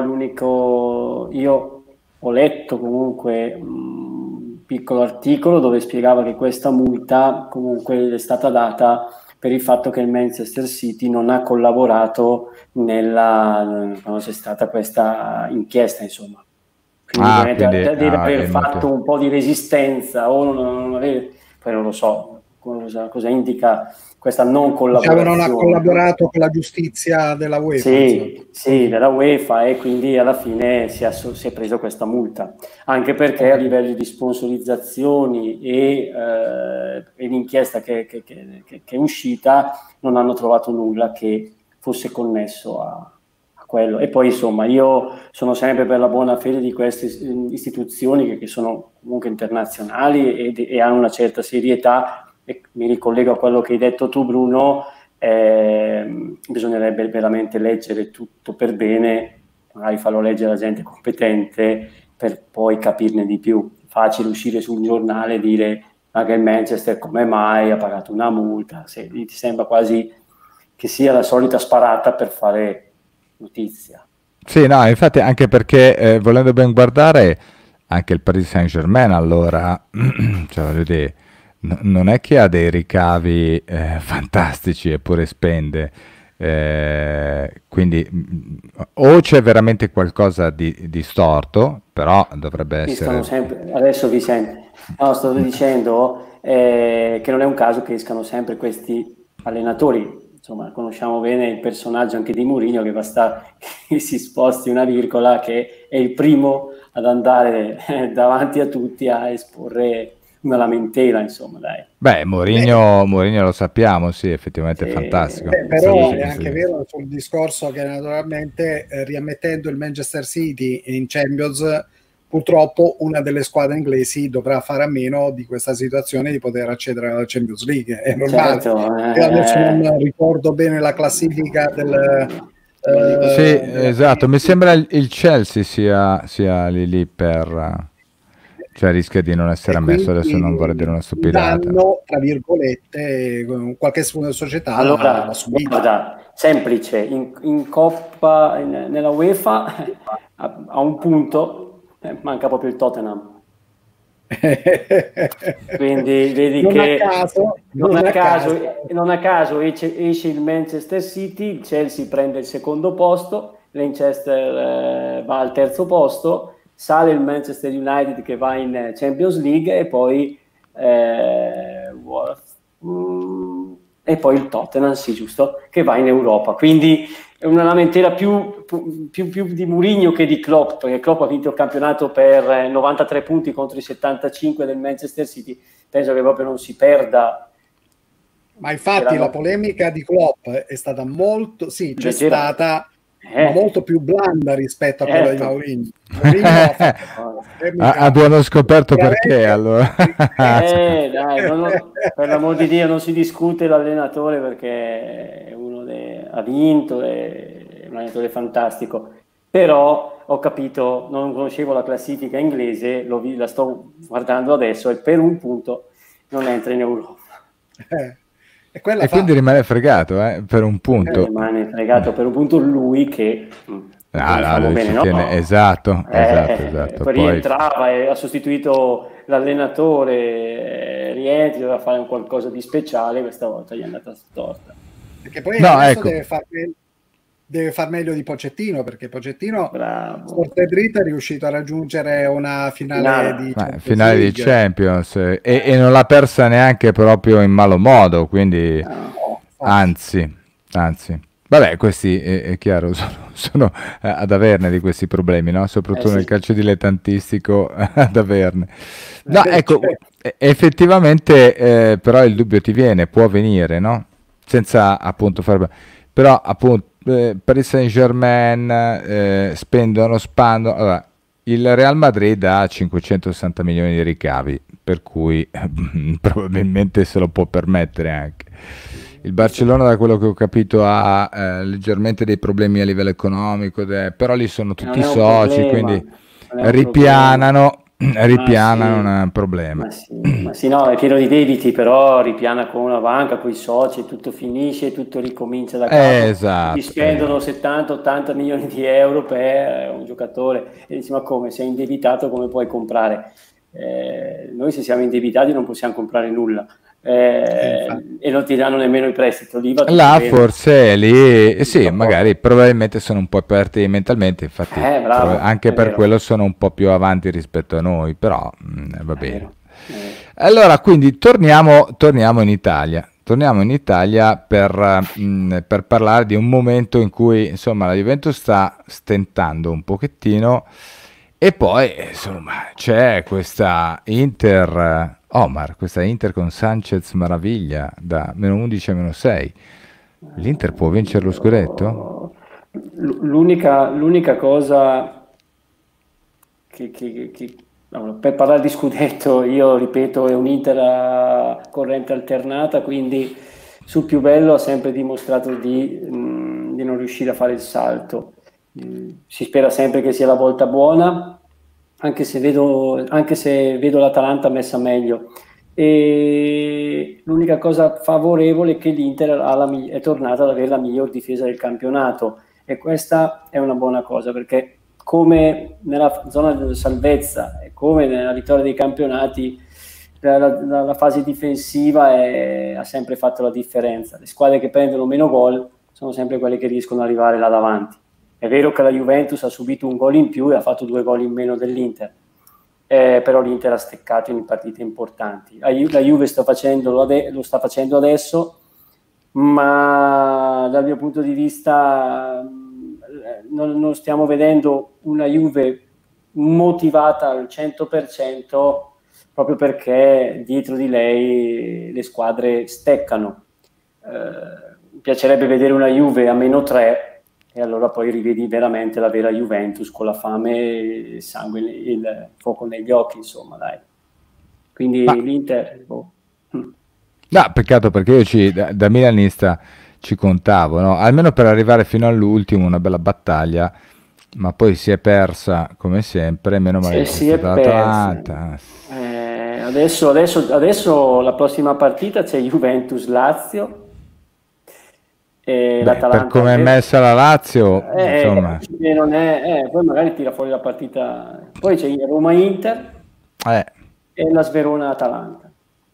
io ho letto comunque un piccolo articolo dove spiegava che questa multa comunque è stata data per il fatto che il Manchester City non ha collaborato quando c'è stata questa inchiesta, insomma. Quindi deve aver fatto un po' di resistenza o non avere, poi non lo so cosa indica questa non collaborazione. Non ha collaborato con la giustizia della UEFA. Sì, della UEFA, e quindi alla fine si è preso questa multa, anche perché a livello di sponsorizzazioni e l'inchiesta che è uscita non hanno trovato nulla che fosse connesso a quello. E poi insomma io sono sempre per la buona fede di queste istituzioni che sono comunque internazionali e hanno una certa serietà, e mi ricollego a quello che hai detto tu, Bruno. Bisognerebbe veramente leggere tutto per bene, magari farlo leggere alla gente competente per poi capirne di più. Facile uscire su un giornale e dire che il Manchester come mai ha pagato una multa, ti sembra quasi che sia la solita sparata per fare notizia. Sì, no, infatti, anche perché volendo ben guardare anche il Paris Saint-Germain, allora, cioè, voglio dire, non è che ha dei ricavi fantastici eppure spende, quindi o c'è veramente qualcosa di storto, però dovrebbe essere... Adesso vi sento, stavo dicendo che non è un caso che escano sempre questi allenatori. Insomma, conosciamo bene il personaggio anche di Mourinho, che basta che si sposti una virgola che è il primo ad andare davanti a tutti a esporre una lamentela, insomma, dai. Beh, Mourinho lo sappiamo, sì, effettivamente è fantastico. Però è anche vero sul discorso che naturalmente riammettendo il Manchester City in Champions, purtroppo una delle squadre inglesi dovrà fare a meno di questa situazione di poter accedere alla Champions League. È normale. Io adesso non ricordo bene la classifica del... sì, esatto. Mi sembra il Chelsea sia lì per... cioè rischia di non essere ammesso. Adesso non vorrei dire una stupidata. Danno, tra virgolette, qualche società. Allora, guarda, semplice. In Coppa, nella UEFA, a un punto... manca proprio il Tottenham. Quindi vedi che non a caso esce il Manchester City, il Chelsea prende il secondo posto, Manchester va al terzo posto, sale il Manchester United che va in Champions League e poi il Tottenham, sì, giusto, che va in Europa. Quindi è una lamentela più di Mourinho che di Klopp, perché Klopp ha vinto il campionato per 93 punti contro i 75 del Manchester City. Penso che proprio non si perda. Ma infatti la polemica di Klopp è stata molto, sì, c'è stata, ma molto più blanda rispetto a quella di Mourinho. Abbiamo scoperto perché, allora. Dai, per l'amor di Dio, non si discute l'allenatore, perché è ha vinto, è un allenatore fantastico. Però ho capito, non conoscevo la classifica inglese, la sto guardando adesso, e per un punto non entra in Europa. E quindi rimane fregato per un punto. Rimane fregato per un punto lui che... bene, no? Esatto. Poi rientrava e ha sostituito l'allenatore, rientra, doveva fare un qualcosa di speciale, questa volta gli è andata storta. Perché poi No, adesso ecco. deve far meglio di Pochettino, perché Pochettino Bravo. forte e dritto è riuscito a raggiungere una finale di Champions Finale di League. Champions e non l'ha persa neanche proprio in malo modo, quindi No. anzi. Vabbè, questi è chiaro, sono ad averne di questi problemi, no? Soprattutto Sì. nel calcio dilettantistico ad averne. No, Beh, ecco, certo. effettivamente però il dubbio ti viene, può venire, no? Senza appunto fare... Però appunto Paris Saint-Germain spandono. Allora, il Real Madrid ha 560 milioni di ricavi, per cui probabilmente se lo può permettere anche. Il Barcellona, da quello che ho capito, ha leggermente dei problemi a livello economico, però lì sono Non tutti è un soci, problema, quindi non è un ripianano, Ma non è un problema. ma sì, no, è pieno di debiti, però ripiana con una banca, con i soci, tutto finisce, tutto ricomincia da capo. Ti Esatto. spendono 70-80 milioni di euro per un giocatore e dici, ma come, sei indebitato, come puoi comprare? Noi se siamo indebitati non possiamo comprare nulla. E non ti danno nemmeno il prestito, l'IVA tutto Là bene. forse lì sì, magari probabilmente sono un po' aperti mentalmente, infatti Bravo, anche è per vero. quello sono un po' più avanti rispetto a noi, però va È bene. vero, è vero. Allora, quindi torniamo in Italia. Torniamo in Italia per parlare di un momento in cui insomma la Juventus sta stentando un pochettino e poi insomma c'è questa Inter, Omar, questa Inter con Sanchez Maraviglia da -11 a -6. L'Inter può vincere lo scudetto? L'unica cosa allora, per parlare di scudetto, io ripeto, è un'Inter a corrente alternata, quindi sul più bello ha sempre dimostrato di non riuscire a fare il salto. Si spera sempre che sia la volta buona, anche se vedo l'Atalanta messa meglio. E l'unica cosa favorevole è che l'Inter è tornata ad avere la miglior difesa del campionato, e questa è una buona cosa, perché come nella zona di salvezza e come nella vittoria dei campionati, la fase difensiva ha sempre fatto la differenza. Le squadre che prendono meno gol sono sempre quelle che riescono ad arrivare là davanti. È vero che la Juventus ha subito un gol in più e ha fatto 2 gol in meno dell'Inter, però l'Inter ha steccato in partite importanti. La Juve lo sta facendo adesso, ma dal mio punto di vista non stiamo vedendo una Juve motivata al 100%, proprio perché dietro di lei le squadre steccano. Mi piacerebbe vedere una Juve a -3, e allora poi rivedi veramente la vera Juventus con la fame, il sangue, il fuoco negli occhi, insomma, dai. Quindi l'Inter... No, peccato, perché io da milanista ci contavo, no? Almeno per arrivare fino all'ultimo, una bella battaglia, ma poi si è persa come sempre, meno male che si c'è è stata persa. l'Atalanta. Adesso la prossima partita c'è Juventus-Lazio. E Beh, per come è messa la Lazio, insomma, non è, poi magari tira fuori la partita. Poi c'è Roma-Inter e la Sverona-Atalanta.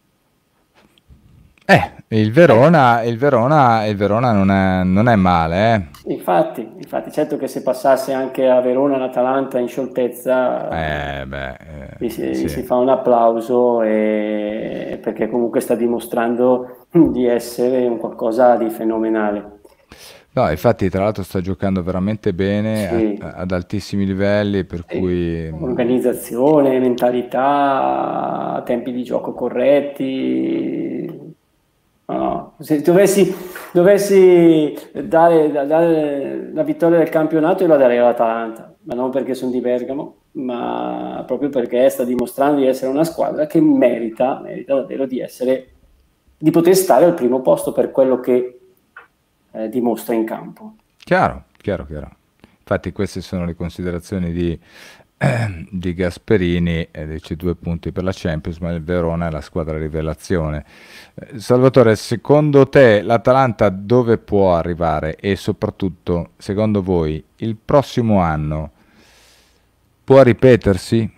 il Verona non è male, Infatti, certo che se passasse anche a Verona l'Atalanta in scioltezza, gli si fa un applauso, perché comunque sta dimostrando di essere un qualcosa di fenomenale. No, infatti tra l'altro sta giocando veramente bene, ad altissimi livelli, per cui... Organizzazione, mentalità, tempi di gioco corretti. No. Se dovessi dare la vittoria del campionato, io la darei all'Atalanta, ma non perché sono di Bergamo, ma proprio perché sta dimostrando di essere una squadra che merita davvero di poter stare al primo posto per quello che dimostra in campo. Chiaro. Infatti queste sono le considerazioni di Gasperini, dice 2 punti per la Champions, ma il Verona è la squadra rivelazione. Salvatore, secondo te l'Atalanta dove può arrivare, e soprattutto secondo voi il prossimo anno può ripetersi?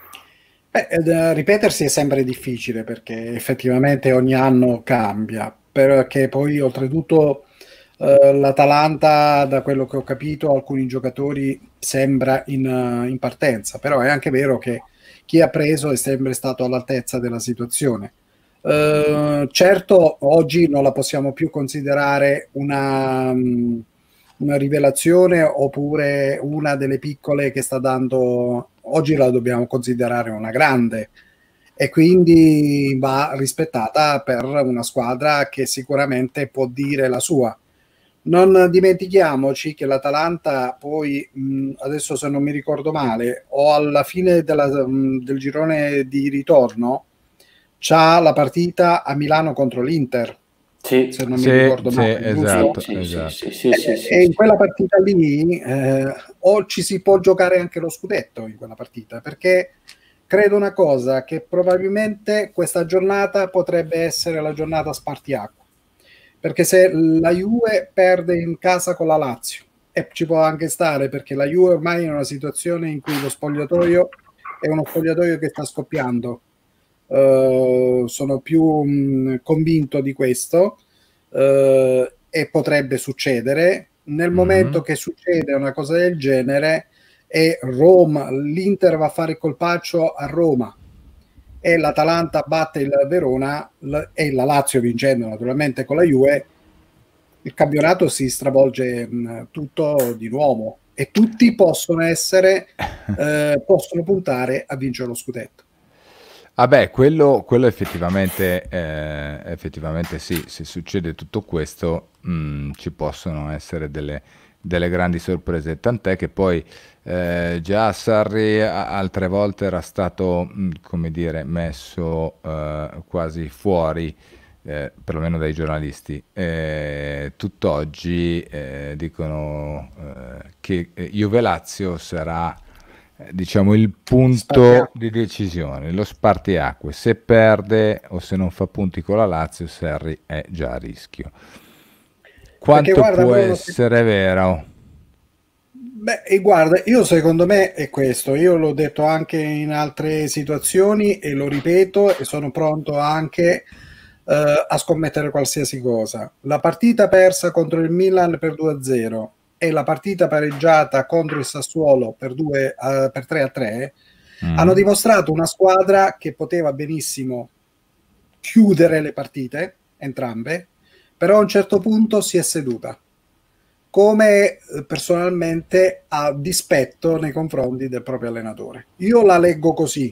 Ripetersi è sempre difficile, perché effettivamente ogni anno cambia, perché poi oltretutto l'Atalanta, da quello che ho capito, alcuni giocatori sembra in partenza, però è anche vero che chi ha preso è sempre stato all'altezza della situazione. Certo, oggi non la possiamo più considerare una rivelazione oppure una delle piccole che sta dando, oggi la dobbiamo considerare una grande, e quindi va rispettata per una squadra che sicuramente può dire la sua. Non dimentichiamoci che l'Atalanta poi, adesso se non mi ricordo male, o alla fine del girone di ritorno c'ha la partita a Milano contro l'Inter, Sì, se non mi ricordo male, esatto, sì, esatto. sì, e in quella partita lì o ci si può giocare anche lo scudetto in quella partita, perché credo una cosa, che probabilmente questa giornata potrebbe essere la giornata spartiacque, perché se la Juve perde in casa con la Lazio, e ci può anche stare, perché la Juve ormai è in una situazione in cui lo spogliatoio è uno spogliatoio che sta scoppiando, sono più convinto di questo, e potrebbe succedere nel momento che succede una cosa del genere, e Roma, l'Inter va a fare il colpaccio a Roma e l'Atalanta batte il Verona e la Lazio vincendo naturalmente con la Juve, il campionato si stravolge tutto di nuovo e tutti possono possono puntare a vincere lo scudetto. Vabbè, quello effettivamente, sì, se succede tutto questo, ci possono essere delle grandi sorprese, tant'è che poi già Sarri altre volte era stato, come dire, messo quasi fuori, perlomeno dai giornalisti. Tutt'oggi dicono che Juve-Lazio sarà, diciamo, il punto di decisione, lo spartiacque. Se perde o se non fa punti con la Lazio, Sarri è già a rischio. Quanto può essere vero? Beh, e guarda, io secondo me è questo, io l'ho detto anche in altre situazioni e lo ripeto e sono pronto anche a scommettere qualsiasi cosa. La partita persa contro il Milan per 2-0 e la partita pareggiata contro il Sassuolo per 3-3 hanno dimostrato una squadra che poteva benissimo chiudere le partite, entrambe, però a un certo punto si è seduta, come personalmente a dispetto nei confronti del proprio allenatore. Io la leggo così.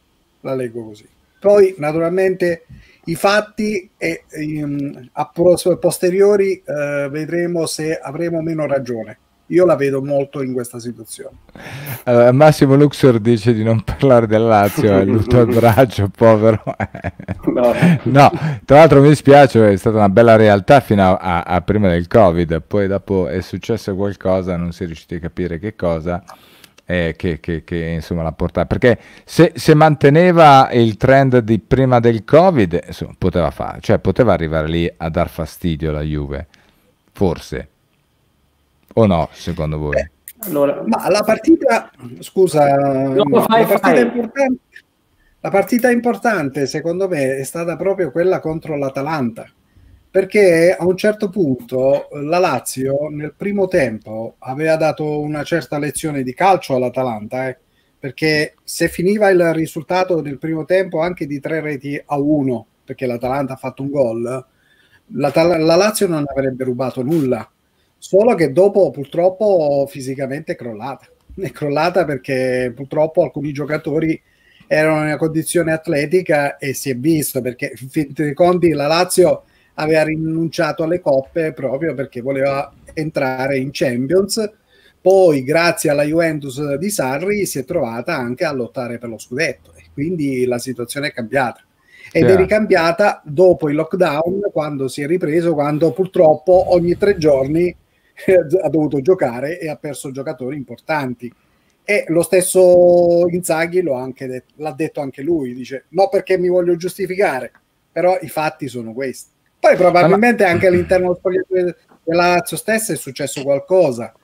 Poi naturalmente i fatti e a posteriori vedremo se avremo meno ragione. Io la vedo molto in questa situazione. Massimo Luxor dice di non parlare del Lazio, è lutto al braccio, povero. No, tra l'altro mi dispiace, è stata una bella realtà fino a prima del Covid, poi dopo è successo qualcosa, non si è riusciti a capire che cosa, che insomma l'ha portata, perché se manteneva il trend di prima del Covid, insomma, poteva fare, cioè poteva arrivare lì a dar fastidio alla Juve, forse, o no, secondo voi? Allora, ma la partita, scusa, la partita importante secondo me è stata proprio quella contro l'Atalanta, perché a un certo punto la Lazio nel primo tempo aveva dato una certa lezione di calcio all'Atalanta, perché se finiva il risultato del primo tempo anche di 3-1, perché l'Atalanta ha fatto un gol, la Lazio non avrebbe rubato nulla. Solo che dopo purtroppo fisicamente è crollata perché purtroppo alcuni giocatori erano in una condizione atletica e si è visto, perché in fin dei conti la Lazio aveva rinunciato alle coppe proprio perché voleva entrare in Champions, poi grazie alla Juventus di Sarri si è trovata anche a lottare per lo scudetto e quindi la situazione è cambiata. Ed è ricambiata dopo il lockdown, quando si è ripreso, quando purtroppo ogni 3 giorni ha dovuto giocare e ha perso giocatori importanti. E lo stesso Inzaghi l'ha detto anche lui, dice no perché mi voglio giustificare, però i fatti sono questi. Poi probabilmente anche all'interno dello spogliatoio della Lazio stessa è successo qualcosa,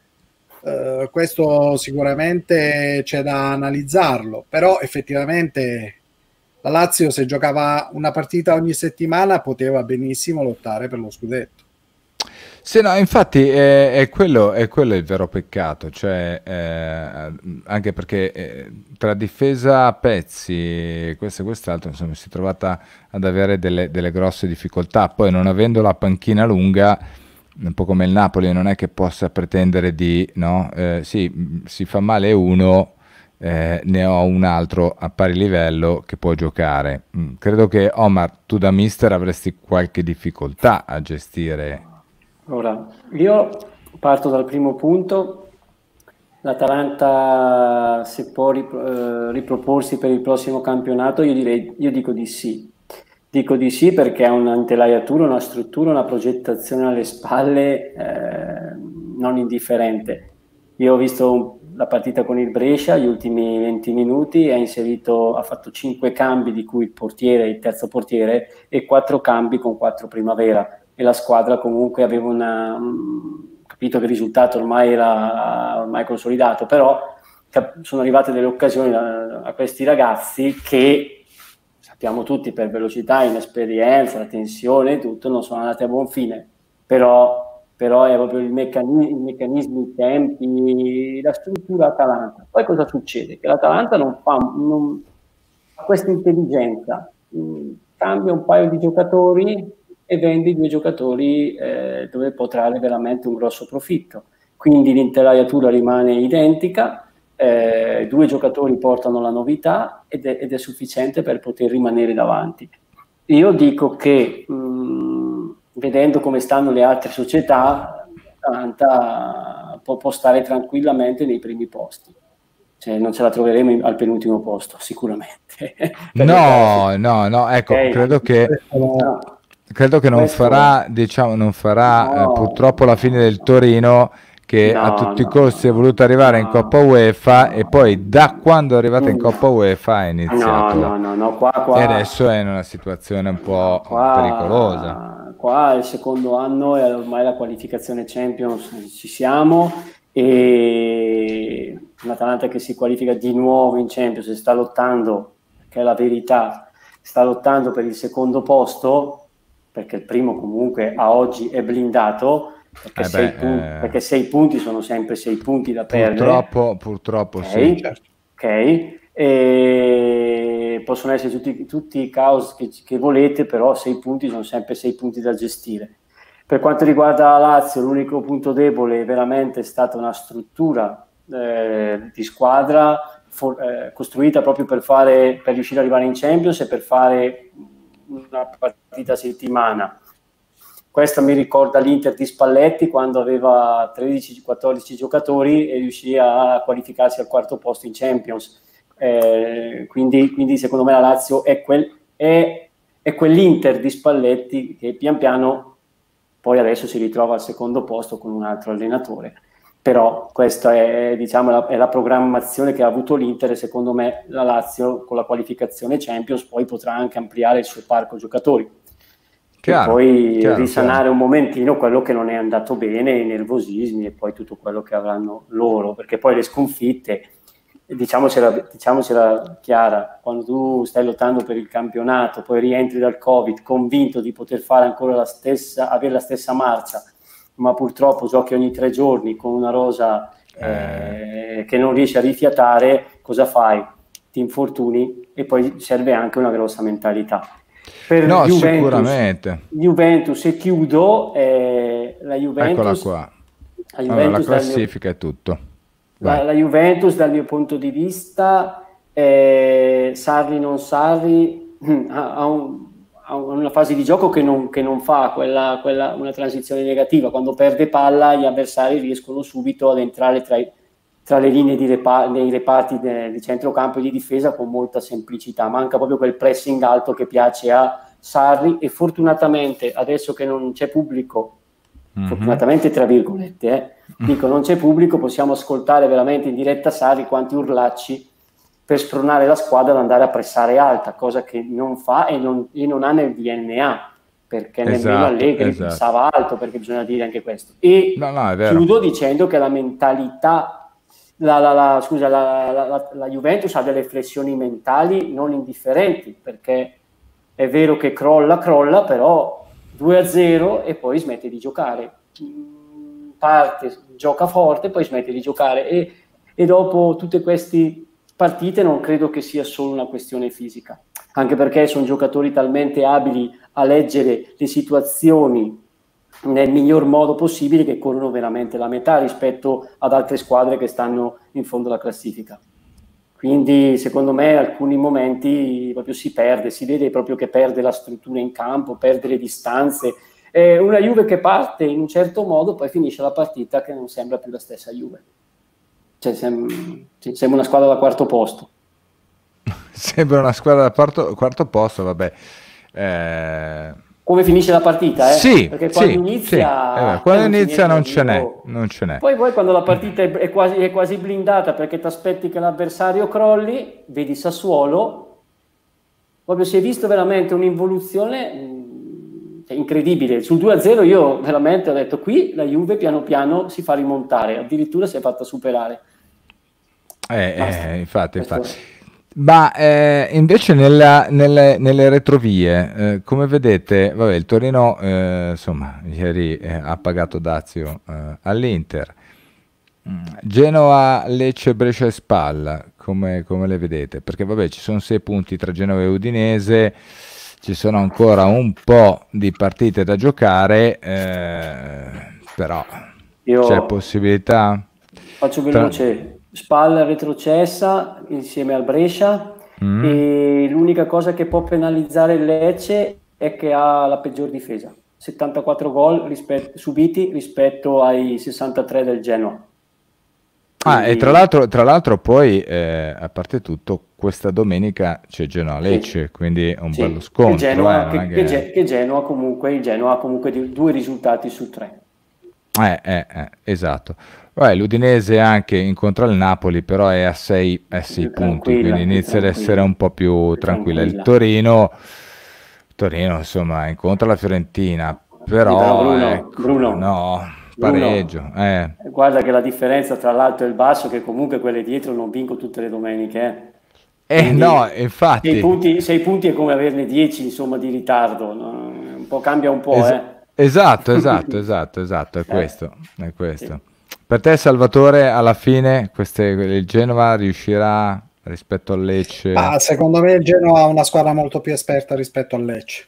questo sicuramente c'è da analizzarlo, però effettivamente La Lazio, se giocava una partita ogni settimana, poteva benissimo lottare per lo scudetto. Sì, no, infatti è quello il vero peccato, cioè, anche perché tra difesa a pezzi, questo e quest'altro, insomma, si è trovata ad avere delle grosse difficoltà. Poi non avendo la panchina lunga, un po' come il Napoli, non è che possa pretendere di, no? Sì, si fa male uno, ne ho un altro a pari livello che può giocare. Credo che Omar, tu da mister avresti qualche difficoltà a gestire. Ora, io parto dal primo punto. L'Atalanta, se può riproporsi per il prossimo campionato, io dico di sì. Dico di sì perché ha un'intelaiatura, una struttura, una progettazione alle spalle non indifferente. Io ho visto la partita con il Brescia, gli ultimi 20 minuti, ha fatto 5 cambi, di cui il terzo portiere, e 4 cambi con 4 Primavera. E la squadra comunque aveva capito che il risultato ormai era consolidato, però sono arrivate delle occasioni a questi ragazzi che sappiamo tutti per velocità, inesperienza, la tensione e tutto, non sono andate a buon fine, però è proprio i meccanismi, i tempi, la struttura Atalanta. Poi cosa succede? Che l'Atalanta non ha questa intelligenza, cambia un paio di giocatori e vendi 2 giocatori dove può trarre veramente un grosso profitto. Quindi l'intelaiatura rimane identica, 2 giocatori portano la novità ed è sufficiente per poter rimanere davanti. Io dico che vedendo come stanno le altre società, l'Atalanta può stare tranquillamente nei primi posti. Cioè, non ce la troveremo al penultimo posto, sicuramente. No, ecco, okay. credo che non farà, purtroppo la fine del Torino, che a tutti i costi è voluto arrivare in Coppa UEFA e poi da quando è arrivata in Coppa UEFA è iniziato. Qua, e adesso è in una situazione un po' pericolosa. Qua il secondo anno è ormai la qualificazione Champions, ci siamo, e l'Atalanta che si qualifica di nuovo in Champions e sta lottando, che è la verità, sta lottando per il secondo posto, perché il primo comunque a oggi è blindato, perché 6 punti sono sempre 6 punti da perdere. Purtroppo okay, sì. Ok, e possono essere tutti i caos che volete, però 6 punti sono sempre 6 punti da gestire. Per quanto riguarda la Lazio, l'unico punto debole veramente è stata una struttura di squadra costruita proprio per riuscire ad arrivare in Champions e per fare una partita a settimana. Questa mi ricorda l'Inter di Spalletti quando aveva 13-14 giocatori e riuscì a qualificarsi al 4º posto in Champions. Quindi secondo me la Lazio è quell'Inter di Spalletti che pian piano poi adesso si ritrova al 2º posto con un altro allenatore. Però questa è la programmazione che ha avuto l'Inter, e secondo me la Lazio con la qualificazione Champions poi potrà anche ampliare il suo parco giocatori. E poi risanare un momentino quello che non è andato bene, i nervosismi e poi tutto quello che avranno loro, perché poi le sconfitte, diciamocela chiara, quando tu stai lottando per il campionato, poi rientri dal Covid convinto di poter fare ancora avere la stessa marcia, ma purtroppo giochi ogni 3 giorni con una rosa che non riesci a rifiatare, cosa fai? Ti infortuni e poi serve anche una grossa mentalità. Per sicuramente. Juventus, e chiudo, la Juventus. Eccola qua. La classifica è tutto. La Juventus dal mio punto di vista, Sarri non Sarri, ha una fase di gioco che non fa una transizione negativa. Quando perde palla gli avversari riescono subito ad entrare tra le linee dei reparti di centrocampo e di difesa con molta semplicità. Manca proprio quel pressing alto che piace a Sarri, e fortunatamente adesso che non c'è pubblico, fortunatamente tra virgolette, dico non c'è pubblico, possiamo ascoltare veramente in diretta Sarri quanti urlacci per spronare la squadra ad andare a pressare alta, cosa che non fa e non ha nel DNA, perché nemmeno Allegri pensava alto, perché bisogna dire anche questo. E chiudo dicendo che la mentalità scusa, la Juventus ha delle flessioni mentali non indifferenti, perché è vero che crolla, però 2-0 e poi smette di giocare. Parte, gioca forte, poi smette di giocare e dopo tutte queste partite non credo che sia solo una questione fisica, anche perché sono giocatori talmente abili a leggere le situazioni nel miglior modo possibile che corrono veramente la metà rispetto ad altre squadre che stanno in fondo alla classifica. Quindi secondo me alcuni momenti proprio si vede proprio che perde la struttura in campo, perde le distanze. Una Juve che parte in un certo modo, poi finisce la partita che non sembra più la stessa Juve. Cioè, sembra una squadra da quarto posto. Sembra una squadra da quarto posto, vabbè. Come finisce la partita, Sì, perché quando inizia, quando inizia non ce n'è. Poi quando la partita è quasi blindata, perché ti aspetti che l'avversario crolli, vedi Sassuolo, proprio si è visto veramente un'involuzione incredibile. Sul 2-0 io veramente ho detto, qui la Juve piano piano si fa rimontare, addirittura si è fatta superare. Infatti. Ma invece nelle retrovie, come vedete, vabbè, il Torino insomma ieri ha pagato dazio all'Inter. Genoa, Lecce, Brescia e Spal, come le vedete? Perché vabbè, ci sono 6 punti tra Genova e Udinese, ci sono ancora un po' di partite da giocare, però c'è possibilità? Faccio veloce. Spal retrocessa insieme al Brescia e l'unica cosa che può penalizzare il Lecce è che ha la peggior difesa, 74 gol subiti rispetto ai 63 del Genoa. E tra l'altro poi a parte tutto questa domenica c'è Genoa-Lecce, quindi è un bello scontro. Che Genoa comunque, il Genoa ha comunque 2 risultati su 3. Esatto. L'Udinese anche incontra il Napoli, però è a 6 punti, quindi inizia ad essere un po' più tranquilla. Il Torino insomma incontra la Fiorentina, però Bruno, no, pareggio. Guarda che la differenza tra l'alto e il basso è che comunque quelle dietro non vincono tutte le domeniche. No, infatti 6 punti è come averne 10 insomma di ritardo, no? Un po' cambia un po'. Esatto, è questo. Sì. Per te, Salvatore, alla fine il Genova riuscirà rispetto al Lecce? Secondo me il Genova ha una squadra molto più esperta rispetto al Lecce.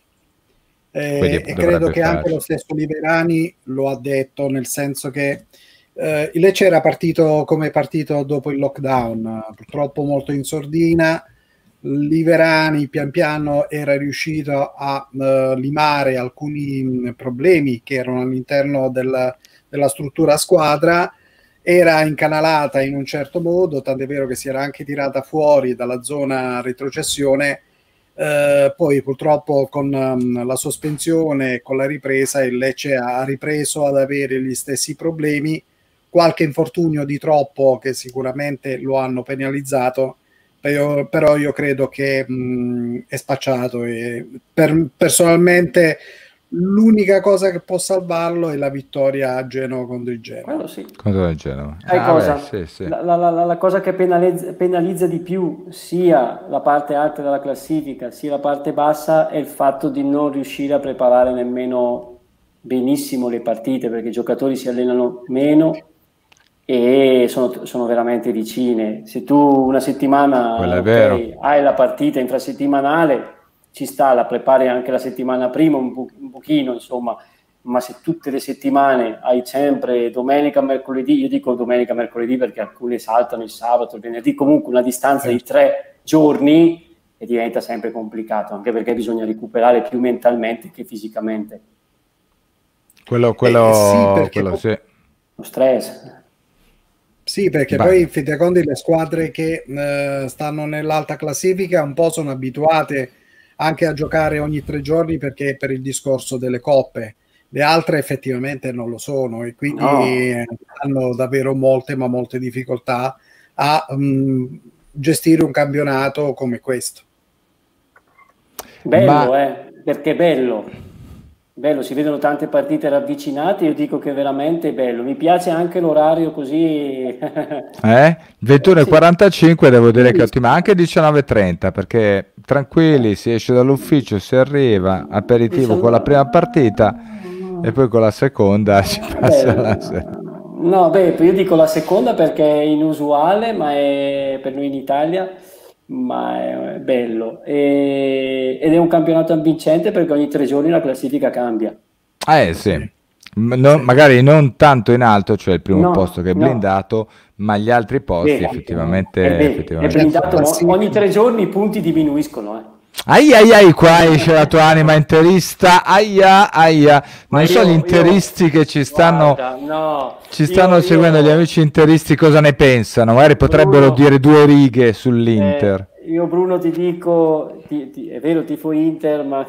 E credo che anche lo stesso Liverani lo ha detto, nel senso che il Lecce era partito come partito dopo il lockdown, purtroppo molto in sordina. Liverani pian piano era riuscito a limare alcuni problemi che erano all'interno della struttura squadra, era incanalata in un certo modo, tant'è vero che si era anche tirata fuori dalla zona retrocessione. Poi purtroppo con la sospensione, con la ripresa, il Lecce ha ripreso ad avere gli stessi problemi, qualche infortunio di troppo che sicuramente lo hanno penalizzato, però io credo che è spacciato e personalmente l'unica cosa che può salvarlo è la vittoria a Genova contro il Genoa. Quello sì. Contro il Genoa. Sì. La cosa che penalizza di più sia la parte alta della classifica sia la parte bassa è il fatto di non riuscire a preparare nemmeno benissimo le partite, perché i giocatori si allenano meno e sono veramente vicine. Se tu una settimana hai la partita infrasettimanale, ci sta, la prepari anche la settimana prima un pochino, insomma, ma se tutte le settimane hai sempre domenica, mercoledì, io dico domenica, mercoledì perché alcune saltano il sabato, il venerdì, comunque una distanza di 3 giorni e diventa sempre complicato, anche perché bisogna recuperare più mentalmente che fisicamente. Quello sì. Lo stress. Sì, perché poi in fin dei conti le squadre che stanno nell'alta classifica un po' sono abituate anche a giocare ogni 3 giorni perché per il discorso delle coppe. Le altre effettivamente non lo sono e quindi hanno davvero molte difficoltà a gestire un campionato come questo. Bello, perché è bello. Bello, si vedono tante partite ravvicinate, io dico che è veramente bello. Mi piace anche l'orario così. 21:45 devo dire che è Sì. ottima, anche 19:30 perché tranquilli, si esce dall'ufficio, si arriva, aperitivo con la prima partita e poi con la seconda si passa alla sera. No, beh, io dico la seconda perché è inusuale, ma è per noi in Italia, ma è bello. Ed è un campionato avvincente perché ogni 3 giorni la classifica cambia. Sì. Magari non tanto in alto, cioè il primo posto No, che è no. blindato, ma gli altri posti Beh, è effettivamente ci blindato, sono. ogni 3 giorni i punti diminuiscono, eh. Ai ai ai, qua esce la tua anima interista. Aia aia, Ma non so gli interisti che guarda, no, ci stanno seguendo, gli amici interisti cosa ne pensano? Magari potrebbero Bruno, dire due righe sull'Inter. io Bruno ti dico, è vero, tifo Inter, ma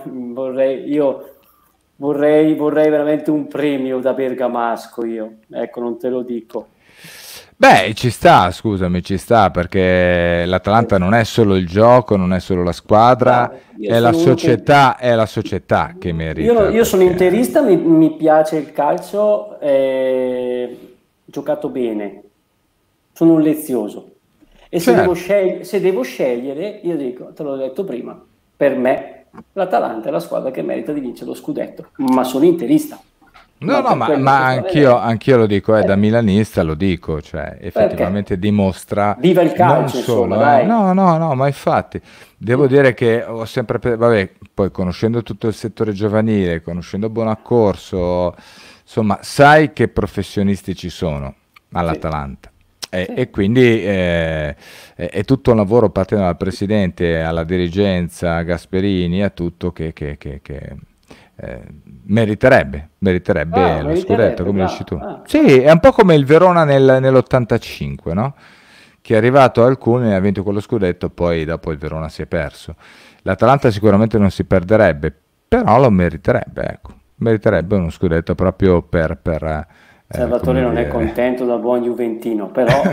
vorrei veramente un premio da bergamasco io, ecco, non te lo dico. Beh, ci sta, scusami, ci sta perché l'Atalanta non è solo il gioco, non è solo la squadra, Guarda, io sono è la società che merita. io sono Perché... interista, mi piace il calcio, giocato bene, sono un lezioso. E Certo. se devo scegliere, io dico, te l'ho detto prima, per me l'Atalanta è la squadra che merita di vincere lo scudetto, ma sono interista. No, no, per ma, quello ma che sto vedendo. anch'io lo dico, da milanista lo dico, cioè effettivamente dimostra Viva il non calcio, solo, insomma, dai. no, no, no, ma infatti devo dire che ho sempre, vabbè, poi conoscendo tutto il settore giovanile, conoscendo Bonaccorso, insomma, sai che professionisti ci sono all'Atalanta. E quindi è tutto un lavoro partendo dal presidente alla dirigenza, a Gasperini, a tutto che meriterebbe lo scudetto, come dici tu. Sì, è un po' come il Verona nell'85, no? Che è arrivato al culmine, ha vinto quello scudetto, poi dopo il Verona si è perso. L'Atalanta sicuramente non si perderebbe, però lo meriterebbe, ecco. Meriterebbe uno scudetto proprio per Salvatore non è contento da buon juventino, però...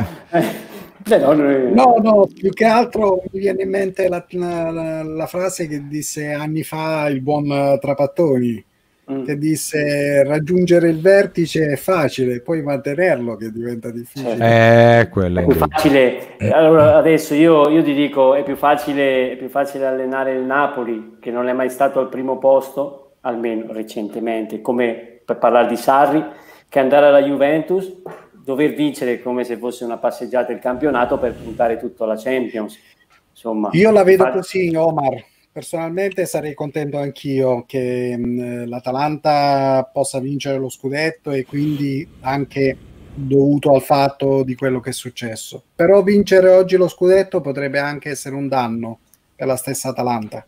No, più che altro mi viene in mente la frase che disse anni fa il buon Trapattoni, che disse raggiungere il vertice è facile, poi mantenerlo che diventa difficile. Quello è più facile. Allora adesso io ti dico, è più facile allenare il Napoli, che non è mai stato al primo posto, almeno recentemente, come per parlare di Sarri, che andare alla Juventus, dover vincere come se fosse una passeggiata il campionato per puntare tutto alla Champions. Insomma, io la vedo così, Omar. Personalmente sarei contento anch'io che l'Atalanta possa vincere lo scudetto e quindi anche dovuto al fatto di quello che è successo. Però vincere oggi lo scudetto potrebbe anche essere un danno per la stessa Atalanta,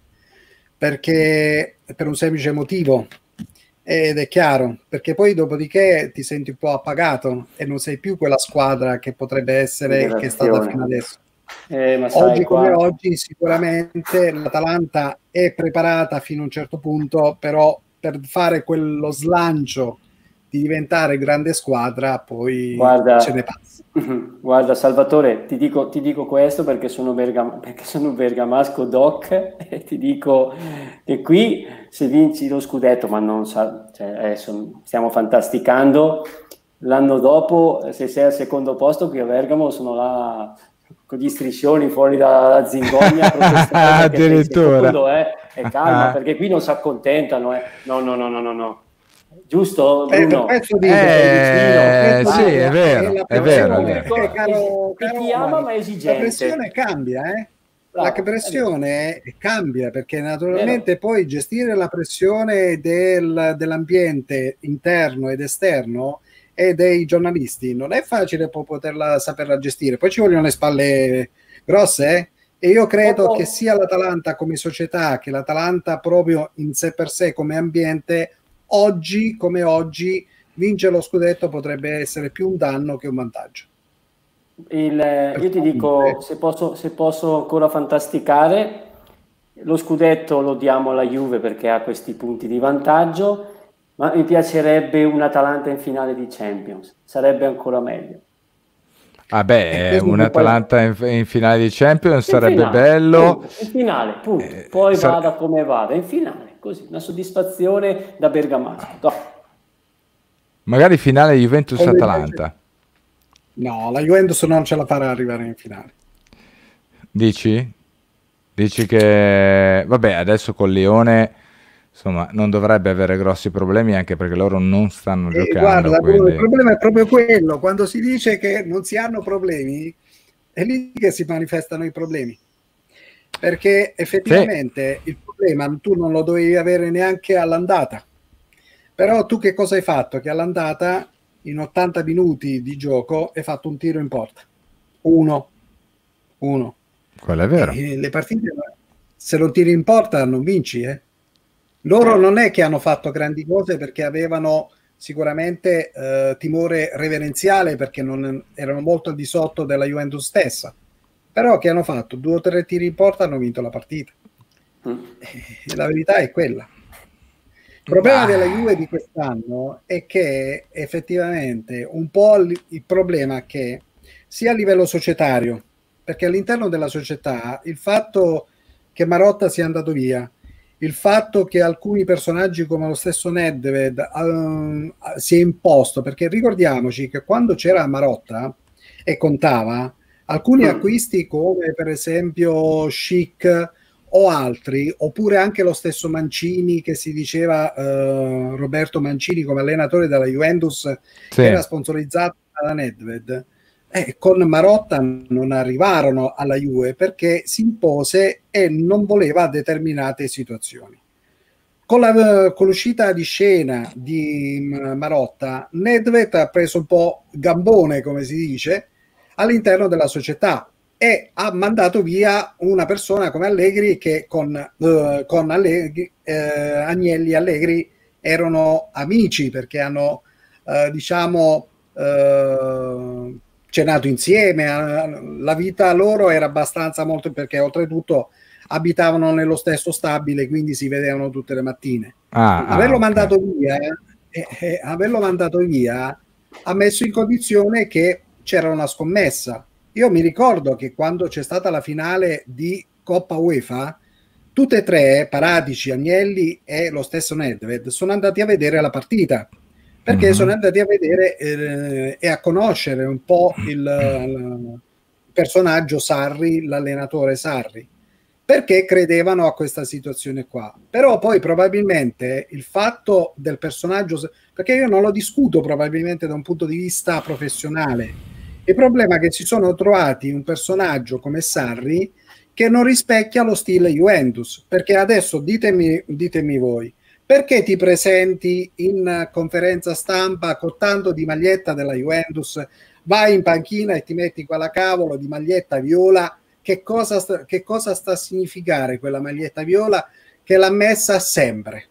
perché per un semplice motivo. Ed è chiaro, perché poi dopodiché ti senti un po' appagato e non sei più quella squadra che potrebbe essere che è stata fino adesso. Oggi come oggi sicuramente l'Atalanta è preparata fino a un certo punto, però per fare quello slancio di diventare grande squadra poi ce ne passa. Guarda Salvatore, ti dico questo perché sono un bergamasco doc e ti dico che qui se vinci lo scudetto, ma non sa, cioè, adesso stiamo fantasticando, l'anno dopo se sei al secondo posto qui a Bergamo sono là con gli striscioni fuori da Zingogna addirittura calma perché qui non si accontentano no. Giusto Bruno? Sì, è vero, è vero. Ti ama ma esigente. La pressione cambia, la pressione cambia perché naturalmente poi gestire la pressione dell'ambiente interno ed esterno e dei giornalisti non è facile saperla gestire. Poi ci vogliono le spalle grosse, e io credo che sia l'Atalanta come società che l'Atalanta proprio in sé per sé come ambiente oggi come oggi vincere lo scudetto potrebbe essere più un danno che un vantaggio. Io ti dico, se posso ancora fantasticare, lo scudetto lo diamo alla Juve perché ha questi punti di vantaggio, ma mi piacerebbe un Atalanta in finale di Champions, sarebbe ancora meglio. Vabbè, un Atalanta in finale di Champions sarebbe bello. Punto, in finale, punto. Poi vada come vada, in finale, così, una soddisfazione da bergamasco. Magari finale Juventus-Atalanta. No, la Juventus non ce la farà arrivare in finale. Dici? Dici che, vabbè, adesso col Lione, insomma, non dovrebbe avere grossi problemi, anche perché loro non stanno giocando. Guarda, quindi... il problema è proprio quello, quando si dice che non si hanno problemi, è lì che si manifestano i problemi. Perché effettivamente il problema tu non lo dovevi avere neanche all'andata. Però tu che cosa hai fatto? Che all'andata, in 80 minuti di gioco, hai fatto un tiro in porta. Uno. Quello è vero. E le partite, se non tiri in porta, non vinci, Loro non è che hanno fatto grandi cose perché avevano sicuramente timore reverenziale, perché non erano molto al di sotto della Juventus stessa. Però che hanno fatto 2 o 3 tiri in porta, hanno vinto la partita. E la verità è quella. Il problema della Juve di quest'anno è che effettivamente un po' il problema è che sia a livello societario, perché all'interno della società il fatto che Marotta sia andato via, il fatto che alcuni personaggi come lo stesso Nedved si è imposto, perché ricordiamoci che quando c'era Marotta e contava, alcuni acquisti come per esempio Schick o altri, oppure anche lo stesso Mancini, che si diceva Roberto Mancini come allenatore della Juventus, che era sponsorizzato da Nedved, con Marotta non arrivarono alla Juve perché si impose e non voleva determinate situazioni. Con l'uscita di scena di Marotta, Nedved ha preso un po' gambone, come si dice, all'interno della società, e ha mandato via una persona come Allegri, che con Allegri, Agnelli e Allegri erano amici, perché hanno cenato insieme, la vita loro era abbastanza molto, perché oltretutto abitavano nello stesso stabile, quindi si vedevano tutte le mattine. Averlo mandato via ha messo in condizione che c'era una scommessa. Io mi ricordo che quando c'è stata la finale di Coppa UEFA, tutte e tre, Paratici, Agnelli e lo stesso Nedved, sono andati a vedere la partita, perché sono andati a vedere e a conoscere un po' il personaggio Sarri, l'allenatore Sarri, perché credevano a questa situazione qua. Però poi probabilmente il fatto del personaggio, perché io non lo discuto probabilmente da un punto di vista professionale, il problema è che si sono trovati un personaggio come Sarri che non rispecchia lo stile Juventus, perché adesso ditemi voi, perché ti presenti in conferenza stampa con tanto di maglietta della Juventus, vai in panchina e ti metti quella cavolo di maglietta viola? Che cosa sta a significare quella maglietta viola che l'ha messa sempre?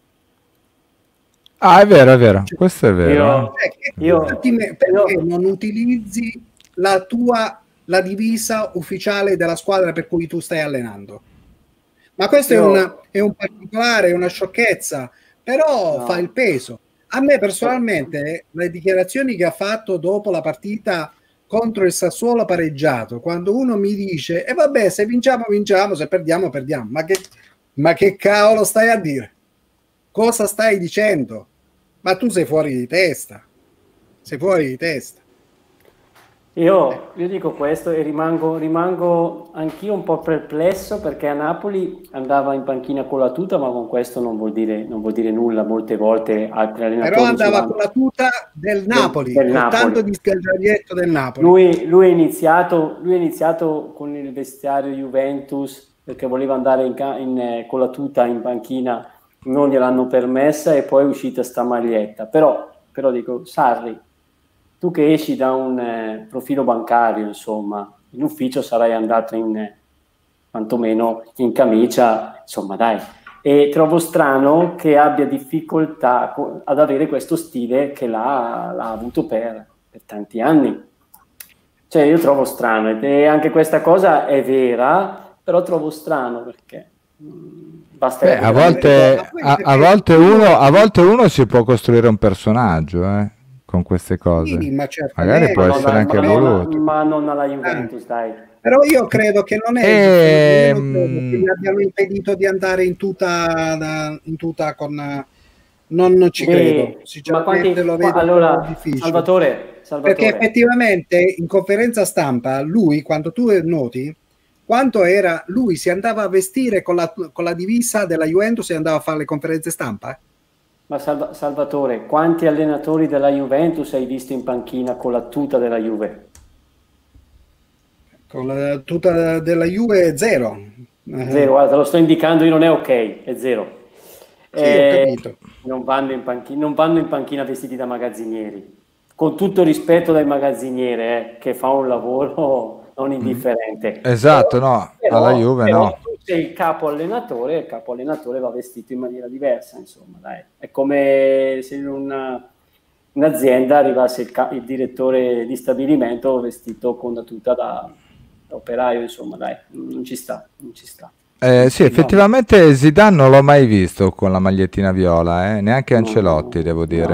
È vero, questo è vero. Perché non utilizzi la divisa ufficiale della squadra per cui tu stai allenando? Ma questo è un particolare, è una sciocchezza, però fa il peso. A me personalmente le dichiarazioni che ha fatto dopo la partita contro il Sassuolo pareggiato, quando uno mi dice vabbè, se vinciamo vinciamo, se perdiamo perdiamo, ma che cavolo stai a dire? Cosa stai dicendo? Ma tu sei fuori di testa, Io dico questo e rimango anch'io un po' perplesso, perché a Napoli andava in panchina con la tuta, ma con questo non vuol dire nulla. Molte volte altri allenatori però andava con la tuta del Napoli, con tanto di scaglietto del Napoli. Lui è iniziato con il vestiario Juventus perché voleva andare con la tuta in panchina, non gliel'hanno permessa e poi è uscita sta maglietta. Però dico, Sarri, tu che esci da un profilo bancario, insomma, in ufficio sarai andato quantomeno in camicia, insomma, dai. E trovo strano che abbia difficoltà ad avere questo stile che l'ha avuto per tanti anni. Cioè, io trovo strano, e anche questa cosa è vera, però trovo strano perché basta. A volte uno si può costruire un personaggio, con queste cose. Sì, ma magari può essere anche voluto. Ma non alla Juventus, dai. Però io credo che non è io non credo che gli abbiano impedito di andare in tuta con non ci credo, sinceramente lo vedo difficile. Salvatore. Perché effettivamente in conferenza stampa lui, quando tu noti, quanto era, lui si andava a vestire con la divisa della Juventus e andava a fare le conferenze stampa? Ma Salvatore, quanti allenatori della Juventus hai visto in panchina con la tuta della Juve? Con la tuta della Juve zero. Zero, guarda, te lo sto indicando, io non è ok, è zero. Sì, ho capito. Non vanno in panchina vestiti da magazzinieri. Con tutto rispetto dai magazzinieri, che fa un lavoro non indifferente. Esatto, no, alla Juve no. Tu sei il capo allenatore, il capo allenatore va vestito in maniera diversa, insomma, dai. È come se in un'azienda arrivasse il direttore di stabilimento vestito con la tuta da operaio, insomma, dai, non ci sta. Sì, effettivamente Zidane non l'ho mai visto con la magliettina viola, neanche Ancelotti, devo dire.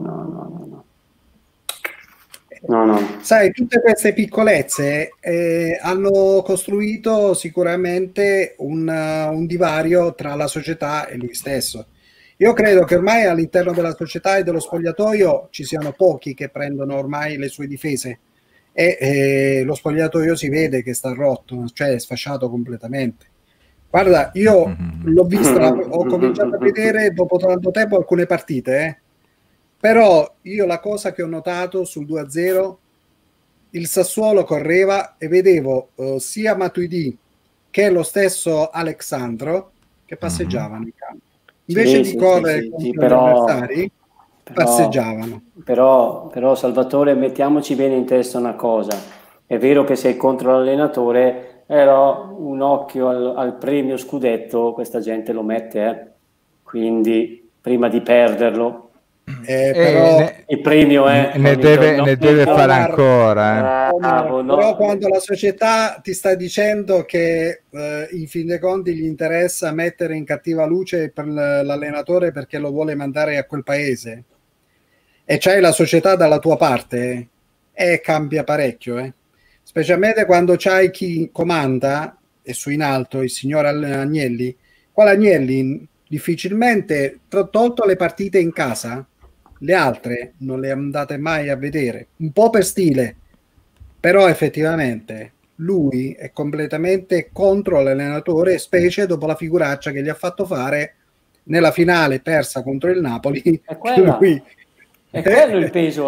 No. Sai, tutte queste piccolezze hanno costruito sicuramente un divario tra la società e lui stesso. Io credo che ormai all'interno della società e dello spogliatoio ci siano pochi che prendono ormai le sue difese e lo spogliatoio si vede che sta rotto, cioè è sfasciato completamente. Guarda, io l'ho vista, ho cominciato a vedere dopo tanto tempo alcune partite, però io la cosa che ho notato sul 2-0, il Sassuolo correva e vedevo sia Matuidi che lo stesso Alexandro che passeggiavano in campo. Invece di correre contro gli avversari, passeggiavano. Però Salvatore, mettiamoci bene in testa una cosa. È vero che sei contro l'allenatore, però un occhio al premio scudetto questa gente lo mette, quindi prima di perderlo però il premio ne deve fare ancora. Però quando la società ti sta dicendo che in fin dei conti gli interessa mettere in cattiva luce per l'allenatore perché lo vuole mandare a quel paese e c'hai la società dalla tua parte, cambia parecchio, specialmente quando c'hai chi comanda e su in alto il signor Agnelli. Qua l'Agnelli difficilmente, tolto le partite in casa, le altre non le andate mai a vedere, un po' per stile, però effettivamente lui è completamente contro l'allenatore, specie dopo la figuraccia che gli ha fatto fare nella finale persa contro il Napoli. È quello il peso,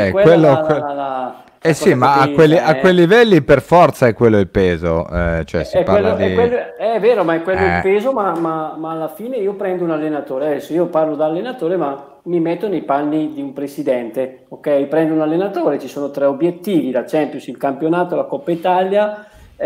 sì, ma a quei livelli per forza è quello il peso, cioè si parla di... È vero, ma è quello il peso, ma alla fine io prendo un allenatore, adesso io parlo da allenatore, ma mi metto nei panni di un presidente, ok? Prendo un allenatore, ci sono 3 obiettivi, la Champions, il campionato, la Coppa Italia,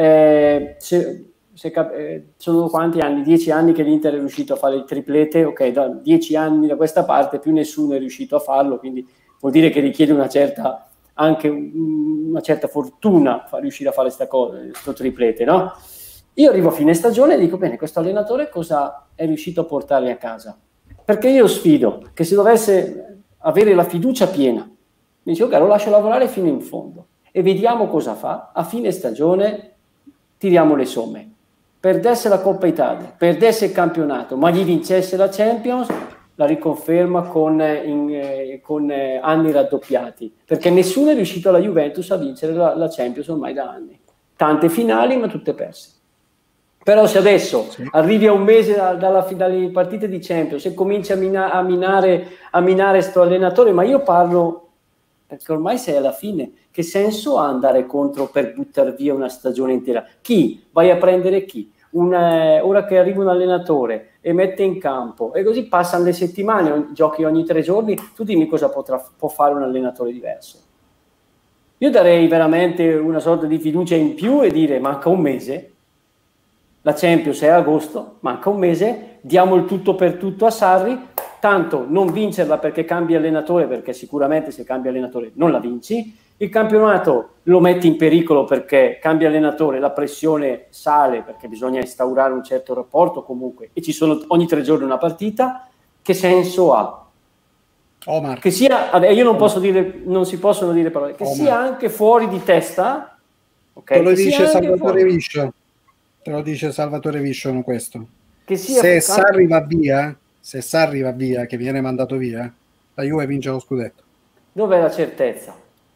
sono quanti anni? 10 anni che l'Inter è riuscito a fare il triplete, ok? Da 10 anni da questa parte più nessuno è riuscito a farlo, quindi vuol dire che richiede anche una certa fortuna riuscire a fare questa cosa, questo triplete, no? Io arrivo a fine stagione e dico, bene, questo allenatore cosa è riuscito a portarli a casa? Perché io sfido che se dovesse avere la fiducia piena, mi dice, ok, lo lascio lavorare fino in fondo e vediamo cosa fa. A fine stagione tiriamo le somme. Perdesse la Coppa Italia, perdesse il campionato, ma gli vincesse la Champions, la riconferma con anni raddoppiati, perché nessuno è riuscito alla Juventus a vincere la Champions ormai da anni. Tante finali, ma tutte perse. Però se adesso arrivi a un mese dalle partite di Champions e cominci a minare sto allenatore, ma io parlo perché ormai sei alla fine, che senso ha andare contro per buttare via una stagione intera? Chi? Vai a prendere chi? Ora che arriva un allenatore e mette in campo e così passano le settimane, giochi ogni 3 giorni, tu dimmi cosa può fare un allenatore diverso. Io darei veramente una sorta di fiducia in più e dire manca un mese, la Champions è a agosto, manca un mese, diamo il tutto per tutto a Sarri, tanto non vincerla perché cambi allenatore, perché sicuramente se cambi allenatore non la vinci, il campionato lo metti in pericolo perché cambia allenatore, la pressione sale perché bisogna instaurare un certo rapporto comunque e ci sono ogni 3 giorni una partita, che senso ha? Omar. Che sia, io non posso dire, non si possono dire parole, che Omar. sia anche fuori di testa, okay? Te lo dice Salvatore fuori... Viscio. Te lo dice Salvatore Viscio questo. Che sia se Sarri va via, che viene mandato via, la Juve vince lo scudetto. Dov'è la certezza?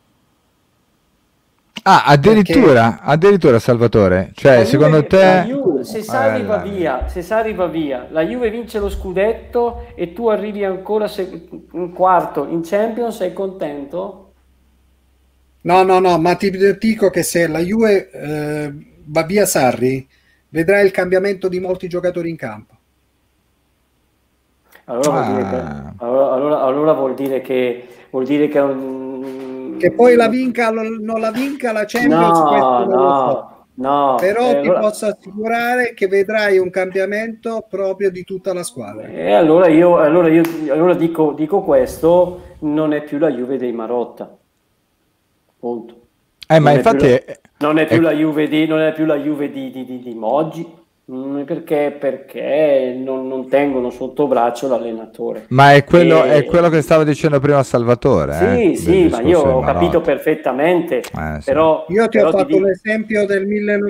Ah, addirittura Salvatore, cioè secondo te se Sarri va via, la Juve vince lo scudetto e tu arrivi ancora un quarto in Champions, sei contento? No, ma ti dico che se la Juve va via Sarri, vedrai il cambiamento di molti giocatori in campo. Allora vuol dire che è un... Che poi non la vinca la Champions, questo non lo so. Però ti posso assicurare che vedrai un cambiamento proprio di tutta la squadra. E allora dico questo, non è più la Juve dei Marotta. Punto. Ma infatti non è più la Juve di Moggi. Perché non tengono sotto braccio l'allenatore. Ma è quello che stavo dicendo prima Salvatore. Sì, ma io ho capito perfettamente. Però, io ti ho fatto l'esempio del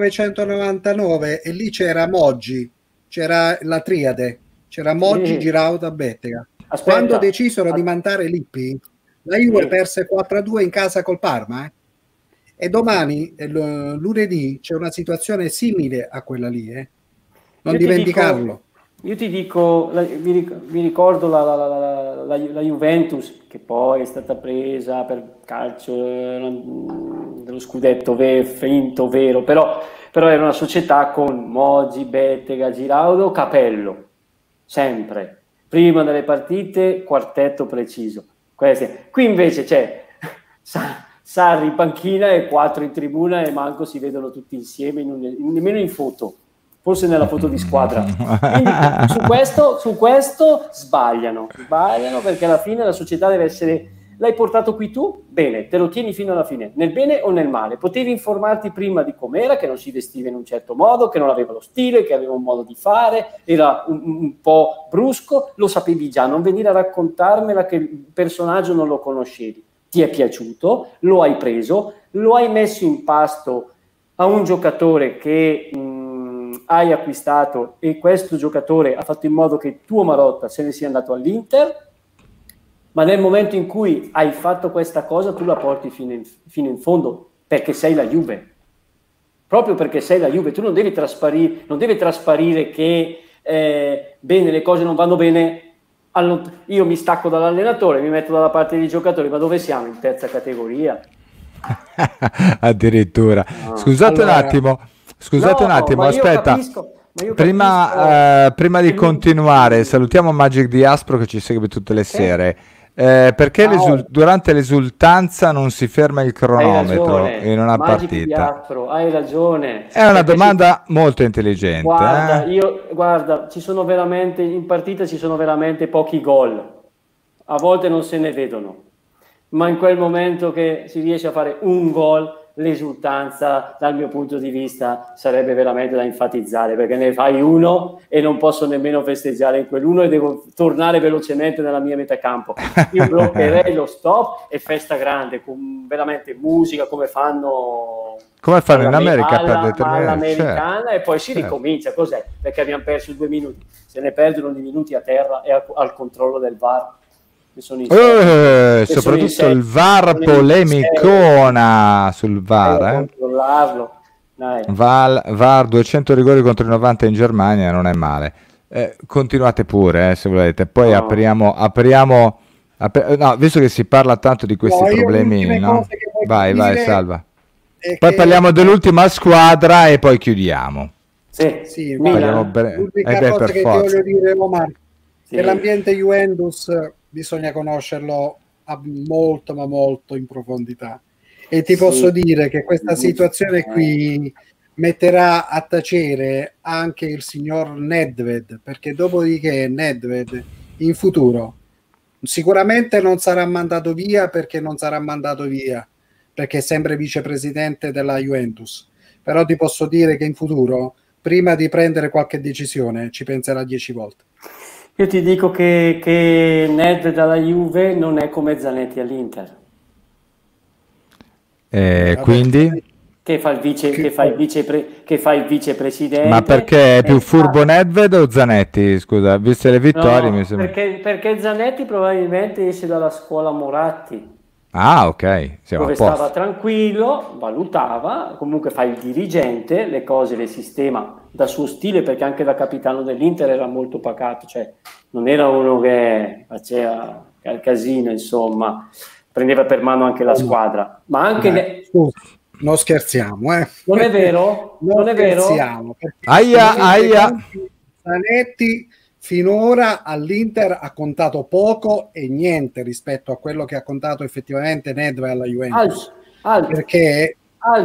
1999 e lì c'era Moggi, c'era la triade, c'era Moggi, Girauta, Bettega. Quando decisero di mandare Lippi, la Juve perse 4-2 in casa col Parma. E domani, lunedì, c'è una situazione simile a quella lì. Non dimenticarlo. Io ti dico, mi ricordo la Juventus, che poi è stata presa per calcio dello scudetto finto, vero, però era una società con Moggi, Bettega, Giraudo, Capello, sempre. Prima delle partite, quartetto preciso. Qui invece c'è Sarri in panchina e 4 in tribuna e manco si vedono tutti insieme, nemmeno in foto. Forse nella foto di squadra. Quindi su questo sbagliano perché alla fine la società deve essere, l'hai portato qui tu, bene, te lo tieni fino alla fine, nel bene o nel male. Potevi informarti prima di com'era, che non si vestiva in un certo modo, che non aveva lo stile, che aveva un modo di fare, era un po' brusco, lo sapevi già, non venire a raccontarmela che il personaggio non lo conoscevi. Ti è piaciuto, lo hai preso, lo hai messo in pasto a un giocatore che hai acquistato e questo giocatore ha fatto in modo che tuo Marotta se ne sia andato all'Inter, ma nel momento in cui hai fatto questa cosa tu la porti fino in fondo perché sei la Juve, proprio perché sei la Juve. Tu non devi trasparire che bene, le cose non vanno bene, io mi stacco dall'allenatore, mi metto dalla parte dei giocatori, ma dove siamo? In terza categoria. Addirittura. Scusate un attimo, aspetta. Prima di continuare, salutiamo Magic di Aspro che ci segue tutte le sere. Perché durante l'esultanza non si ferma il cronometro in una partita? Hai ragione. È una domanda molto intelligente. Guarda, in partita ci sono veramente pochi gol. A volte non se ne vedono. Ma in quel momento che si riesce a fare un gol, l'esultanza dal mio punto di vista sarebbe veramente da enfatizzare, perché ne fai uno e non posso nemmeno festeggiare in quell'uno e devo tornare velocemente nella mia metacampo. Io bloccherei lo stop e festa grande, con veramente musica come fanno in America per determinare all'americana, e poi si ricomincia. Cos'è? Perché abbiamo perso 2 minuti, se ne perdono di minuti a terra e al controllo del VAR. Soprattutto il VAR, polemicona sul VAR. VAR 200 rigori contro i 90 in Germania, non è male. Continuate pure se volete, poi apriamo no, visto che si parla tanto di questi problemini, no? Vai Salva, poi parliamo dell'ultima squadra e poi chiudiamo. Sì, l'unica cosa che ti voglio dire, Omar, che l'ambiente Juventus bisogna conoscerlo molto ma molto in profondità, e ti posso dire che questa situazione qui metterà a tacere anche il signor Nedved, perché dopodiché Nedved in futuro sicuramente non sarà mandato via, perché è sempre vicepresidente della Juventus, però ti posso dire che in futuro, prima di prendere qualche decisione, ci penserà 10 volte. Io ti dico che Ned dalla Juve non è come Zanetti all'Inter. Quindi? Che fa il vicepresidente. Ma perché è più furbo Nedved o Zanetti? Scusa, viste le vittorie mi No, sembra. perché Zanetti probabilmente esce dalla scuola Moratti, Ah, ok, siamo a dove stava posto. tranquillo, valutava, comunque fa il dirigente, le cose le sistema da suo stile, perché anche da capitano dell'Inter era molto pacato, cioè non era uno che faceva il casino, insomma, prendeva per mano anche la squadra, ma anche... Scusa, non scherziamo, Non è vero? Non è vero? Scherziamo, perché Aia. Zanetti finora all'Inter ha contato poco e niente rispetto a quello che ha contato effettivamente Nedved alla Juventus. Perché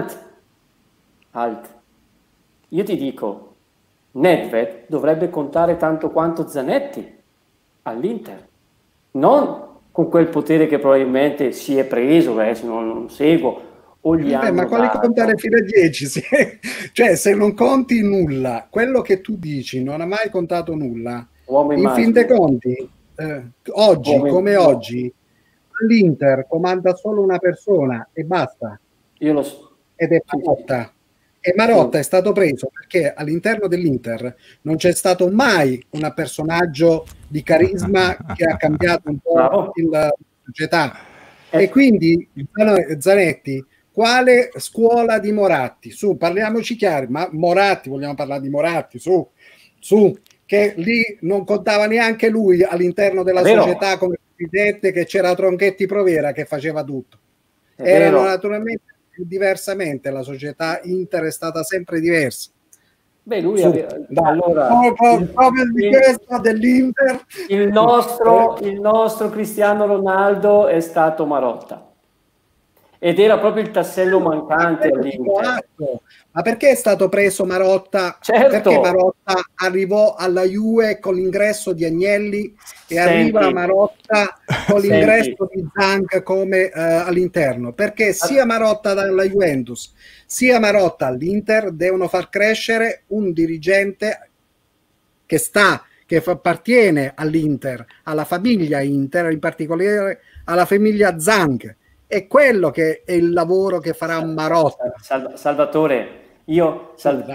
Alt. Io ti dico, Nedved dovrebbe contare tanto quanto Zanetti all'Inter, non con quel potere che probabilmente si è preso, adesso non seguo, o gli hanno ma quali dato. contare fino a 10? Cioè, se non conti nulla, quello che tu dici non ha mai contato nulla. In fin dei conti, oggi come oggi, l'Inter comanda solo una persona e basta. Io lo so. Ed è Marotta. E Marotta è stato preso perché all'interno dell'Inter non c'è stato mai un personaggio di carisma che ha cambiato un po' la società. E quindi Zanetti, quale scuola di Moratti? Su, parliamoci chiari, ma Moratti, vogliamo parlare di Moratti, su, che lì non contava neanche lui all'interno della società come presidente, che c'era Tronchetti Provera che faceva tutto. Erano naturalmente diversamente, la società Inter è stata sempre diversa. Beh, lui allora proprio di questa dell'Inter il nostro Cristiano Ronaldo è stato Marotta ed era proprio il tassello mancante all'Inter. Ma perché è stato preso Marotta? Certo. Perché Marotta arrivò alla Juve con l'ingresso di Agnelli e arriva Marotta con l'ingresso di Zang come all'interno? Perché sia Marotta dalla Juventus sia Marotta all'Inter devono far crescere un dirigente che appartiene all'Inter, alla famiglia Inter, in particolare alla famiglia Zang. È quello che è il lavoro che farà Marotta. Salvatore, io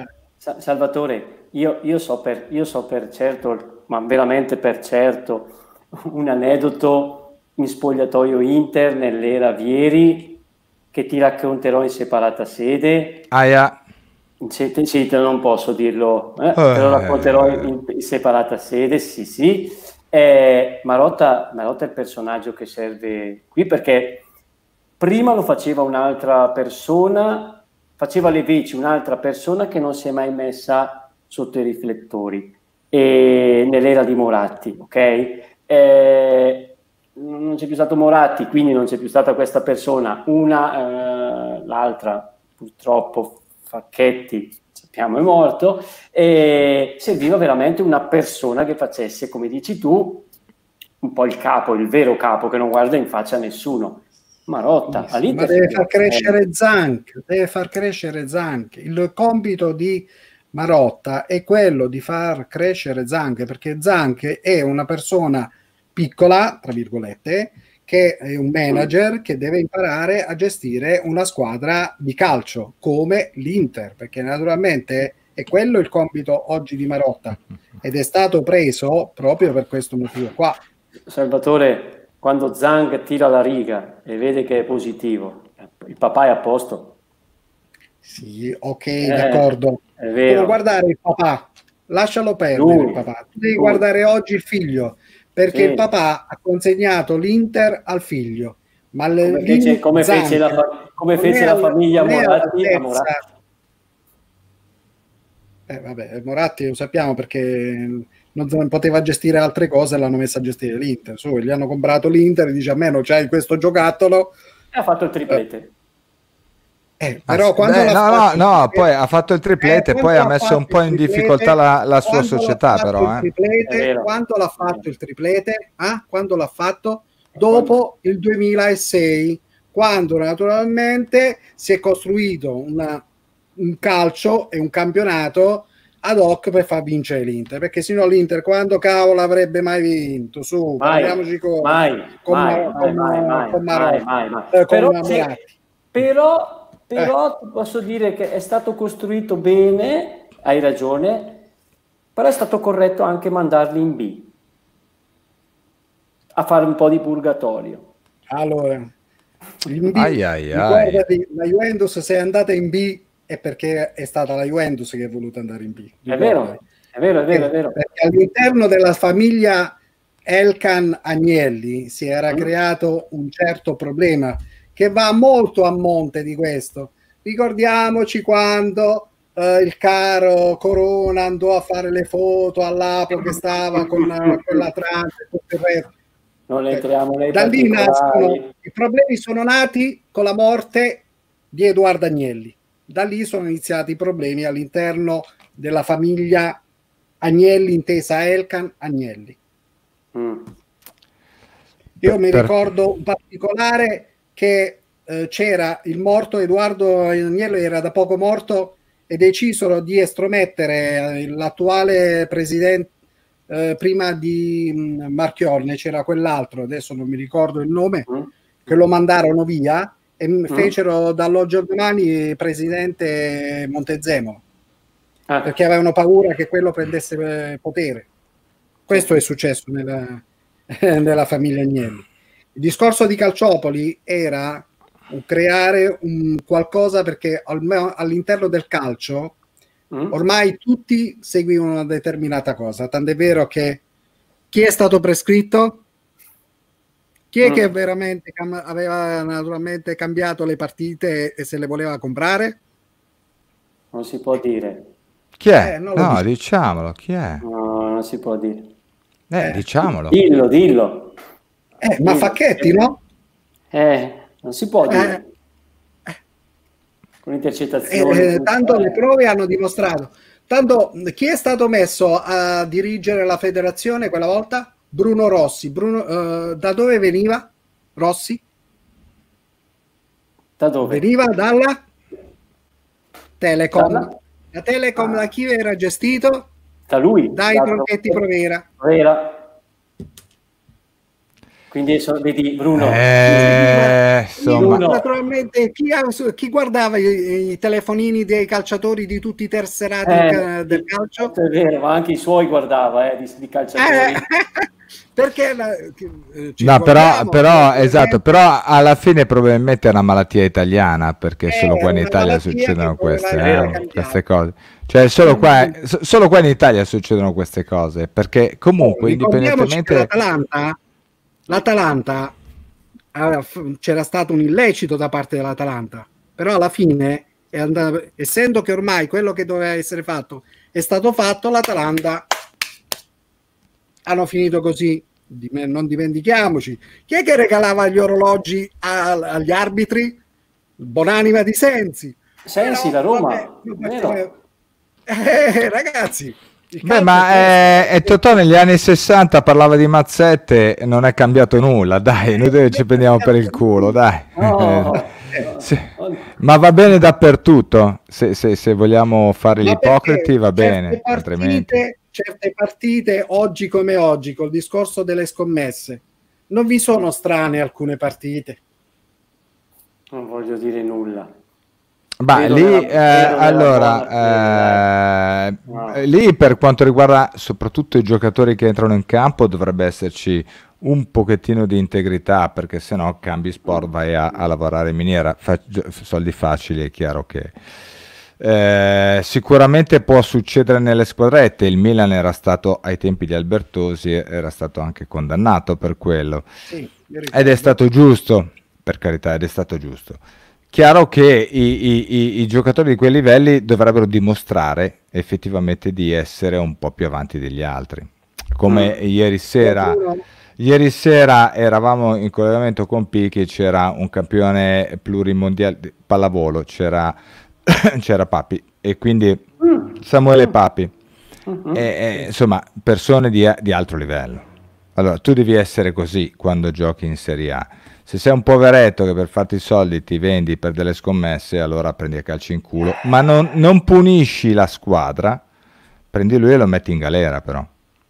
so per certo, ma veramente per certo, un aneddoto in spogliatoio Inter nell'era Vieri che ti racconterò in separata sede. Sì, non posso dirlo, te lo racconterò in separata sede, sì. Marotta è il personaggio che serve qui perché prima lo faceva un'altra persona, faceva le veci un'altra persona che non si è mai messa sotto i riflettori nell'era di Moratti, ok? Non c'è più stato Moratti, quindi non c'è più stata questa persona, l'altra purtroppo Facchetti, sappiamo è morto, e serviva veramente una persona che facesse, come dici tu, un po' il capo, il vero capo che non guarda in faccia a nessuno. Marotta, ma deve far crescere Zang, il compito di Marotta è quello di far crescere Zang, perché Zang è una persona piccola, tra virgolette, che è un manager che deve imparare a gestire una squadra di calcio come l'Inter, perché naturalmente è quello il compito oggi di Marotta ed è stato preso proprio per questo motivo qua. Salvatore, quando Zang tira la riga e vede che è positivo, il papà è a posto. Sì, ok, d'accordo. È vero. Devo guardare il papà, lascialo perdere il papà. Tu devi guardare oggi il figlio, perché il papà ha consegnato l'Inter al figlio. Ma come fece la famiglia Moratti a Moratti. Vabbè, Moratti lo sappiamo perché non poteva gestire altre cose e l'hanno messa a gestire l'Inter. Gli hanno comprato l'Inter e dice a me non c'hai questo giocattolo. E ha fatto il triplete. Però quando poi ha fatto il triplete e poi ha messo un po' in difficoltà la sua società, però. Quando l'ha fatto il triplete? Quando l'ha fatto? Dopo il 2006, quando naturalmente si è costruito un calcio e un campionato ad hoc per far vincere l'Inter, perché sennò l'Inter quando cavolo avrebbe mai vinto? Su, parliamoci con però ti posso dire che è stato costruito bene, hai ragione, però è stato corretto anche mandarli in B a fare un po' di purgatorio. Allora, la Juventus, se è andata in B è perché è stata la Juventus che è voluta andare in B. È vero. Perché all'interno della famiglia Elkann-Agnelli si era creato un certo problema che va molto a monte di questo. Ricordiamoci quando il caro Corona andò a fare le foto all'Apo che stava con l'Atlante e tutto il resto. Non entriamo nei da lì nascono i problemi, sono nati con la morte di Edoardo Agnelli. Da lì sono iniziati i problemi all'interno della famiglia Agnelli, intesa Elkann-Agnelli. Io mi ricordo in particolare che c'era il morto Edoardo Agnelli, era da poco morto, e decisero di estromettere l'attuale presidente. Prima di Marchionne c'era quell'altro, adesso non mi ricordo il nome, che lo mandarono via e fecero dall'oggi al domani presidente Montezemolo, perché avevano paura che quello prendesse potere. Questo è successo nella famiglia Agnelli. Il discorso di Calciopoli era creare un qualcosa, perché all'interno del calcio ormai tutti seguivano una determinata cosa, tant'è vero che chi è stato prescritto? Chi è che veramente aveva naturalmente cambiato le partite e se le voleva comprare? Non si può dire. Chi è? No, diciamolo, chi è? No, non si può dire. Diciamolo. Dillo. Ma Facchetti, no? Non si può dire. Con intercettazioni. Tanto le prove hanno dimostrato. Tanto chi è stato messo a dirigere la federazione quella volta? Bruno Rossi. Da dove veniva Rossi? Da dove? Veniva dalla Telecom. La Telecom da chi era gestito? Da lui. Dai Tronchetti Provera. Quindi vedi Bruno. Bruno. Naturalmente chi guardava i telefonini dei calciatori di tutti i terserati del calcio? È vero, ma anche i suoi guardava di calciatori. Perché però alla fine probabilmente è una malattia italiana, perché solo qua in Italia succedono queste cose. Cioè solo qua in Italia succedono queste cose, perché comunque indipendentemente l'Atalanta c'era stato un illecito da parte dell'Atalanta, però alla fine essendo che ormai quello che doveva essere fatto è stato fatto, l'Atalanta hanno finito così. Non dimentichiamoci chi è che regalava gli orologi agli arbitri? Buonanima di Sensi, la Roma. Ragazzi, Totò negli anni 60 parlava di mazzette e non è cambiato nulla, dai, noi ci prendiamo per il culo, dai. Ma va bene dappertutto, se vogliamo fare gli ipocriti va bene, altrimenti certe partite oggi come oggi, col discorso delle scommesse, non vi sono strane alcune partite. Non voglio dire nulla. Lì per quanto riguarda soprattutto i giocatori che entrano in campo dovrebbe esserci un pochettino di integrità, perché sennò cambi sport, vai a lavorare in miniera, soldi facili, è chiaro che sicuramente può succedere nelle squadrette. Il Milan era stato ai tempi di Albertosi, era stato anche condannato per quello, ed è stato giusto, per carità, ed è stato giusto. Chiaro che i giocatori di quei livelli dovrebbero dimostrare effettivamente di essere un po' più avanti degli altri, come ieri sera eravamo in collegamento con Pichi, c'era un campione plurimondiale di pallavolo, c'era Papi, e quindi Samuele Papi, insomma persone di altro livello. Allora tu devi essere così quando giochi in Serie A. Se sei un poveretto che per farti i soldi ti vendi per delle scommesse, allora prendi a calci in culo, ma non punisci la squadra prendi lui e lo metti in galera, però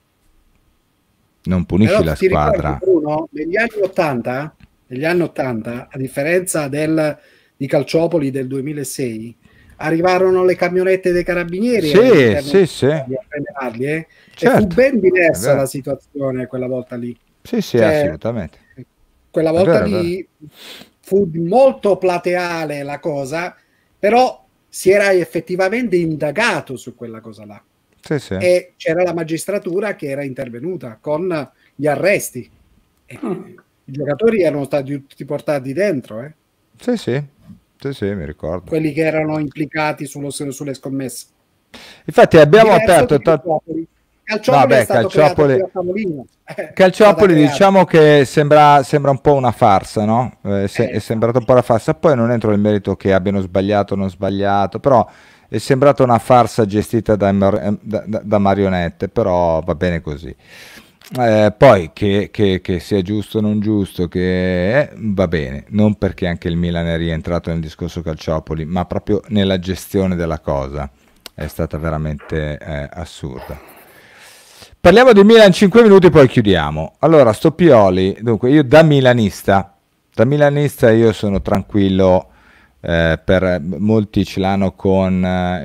non punisci Però la ti ricordi, squadra. Bruno, negli anni 80, a differenza di Calciopoli del 2006, arrivarono le camionette dei carabinieri Sì, a prenderli, e certo, fu ben è diversa vero. la situazione quella volta lì. Sì, Cioè, assolutamente. quella È volta vero, è vero. lì fu molto plateale la cosa, però si era effettivamente indagato su quella cosa là. Sì. E c'era la magistratura che era intervenuta con gli arresti. I giocatori erano stati tutti portati dentro, Sì, mi ricordo. quelli che erano implicati sulle scommesse. Infatti abbiamo Diverso aperto di Calciopoli. Calciopoli è stato creato qui a tavolino. Calciopoli, diciamo che sembra un po' una farsa, no? È sembrato un po' una farsa. Poi non entro nel merito che abbiano sbagliato o non sbagliato, però è sembrata una farsa gestita da marionette, però va bene così. Poi che sia giusto o non giusto, va bene, non perché anche il Milan è rientrato nel discorso Calciopoli, ma proprio nella gestione della cosa. È stata veramente assurda. Parliamo di Milan 5 minuti, poi chiudiamo. Allora, sto Pioli, dunque io da milanista io sono tranquillo, per molti ce l'hanno con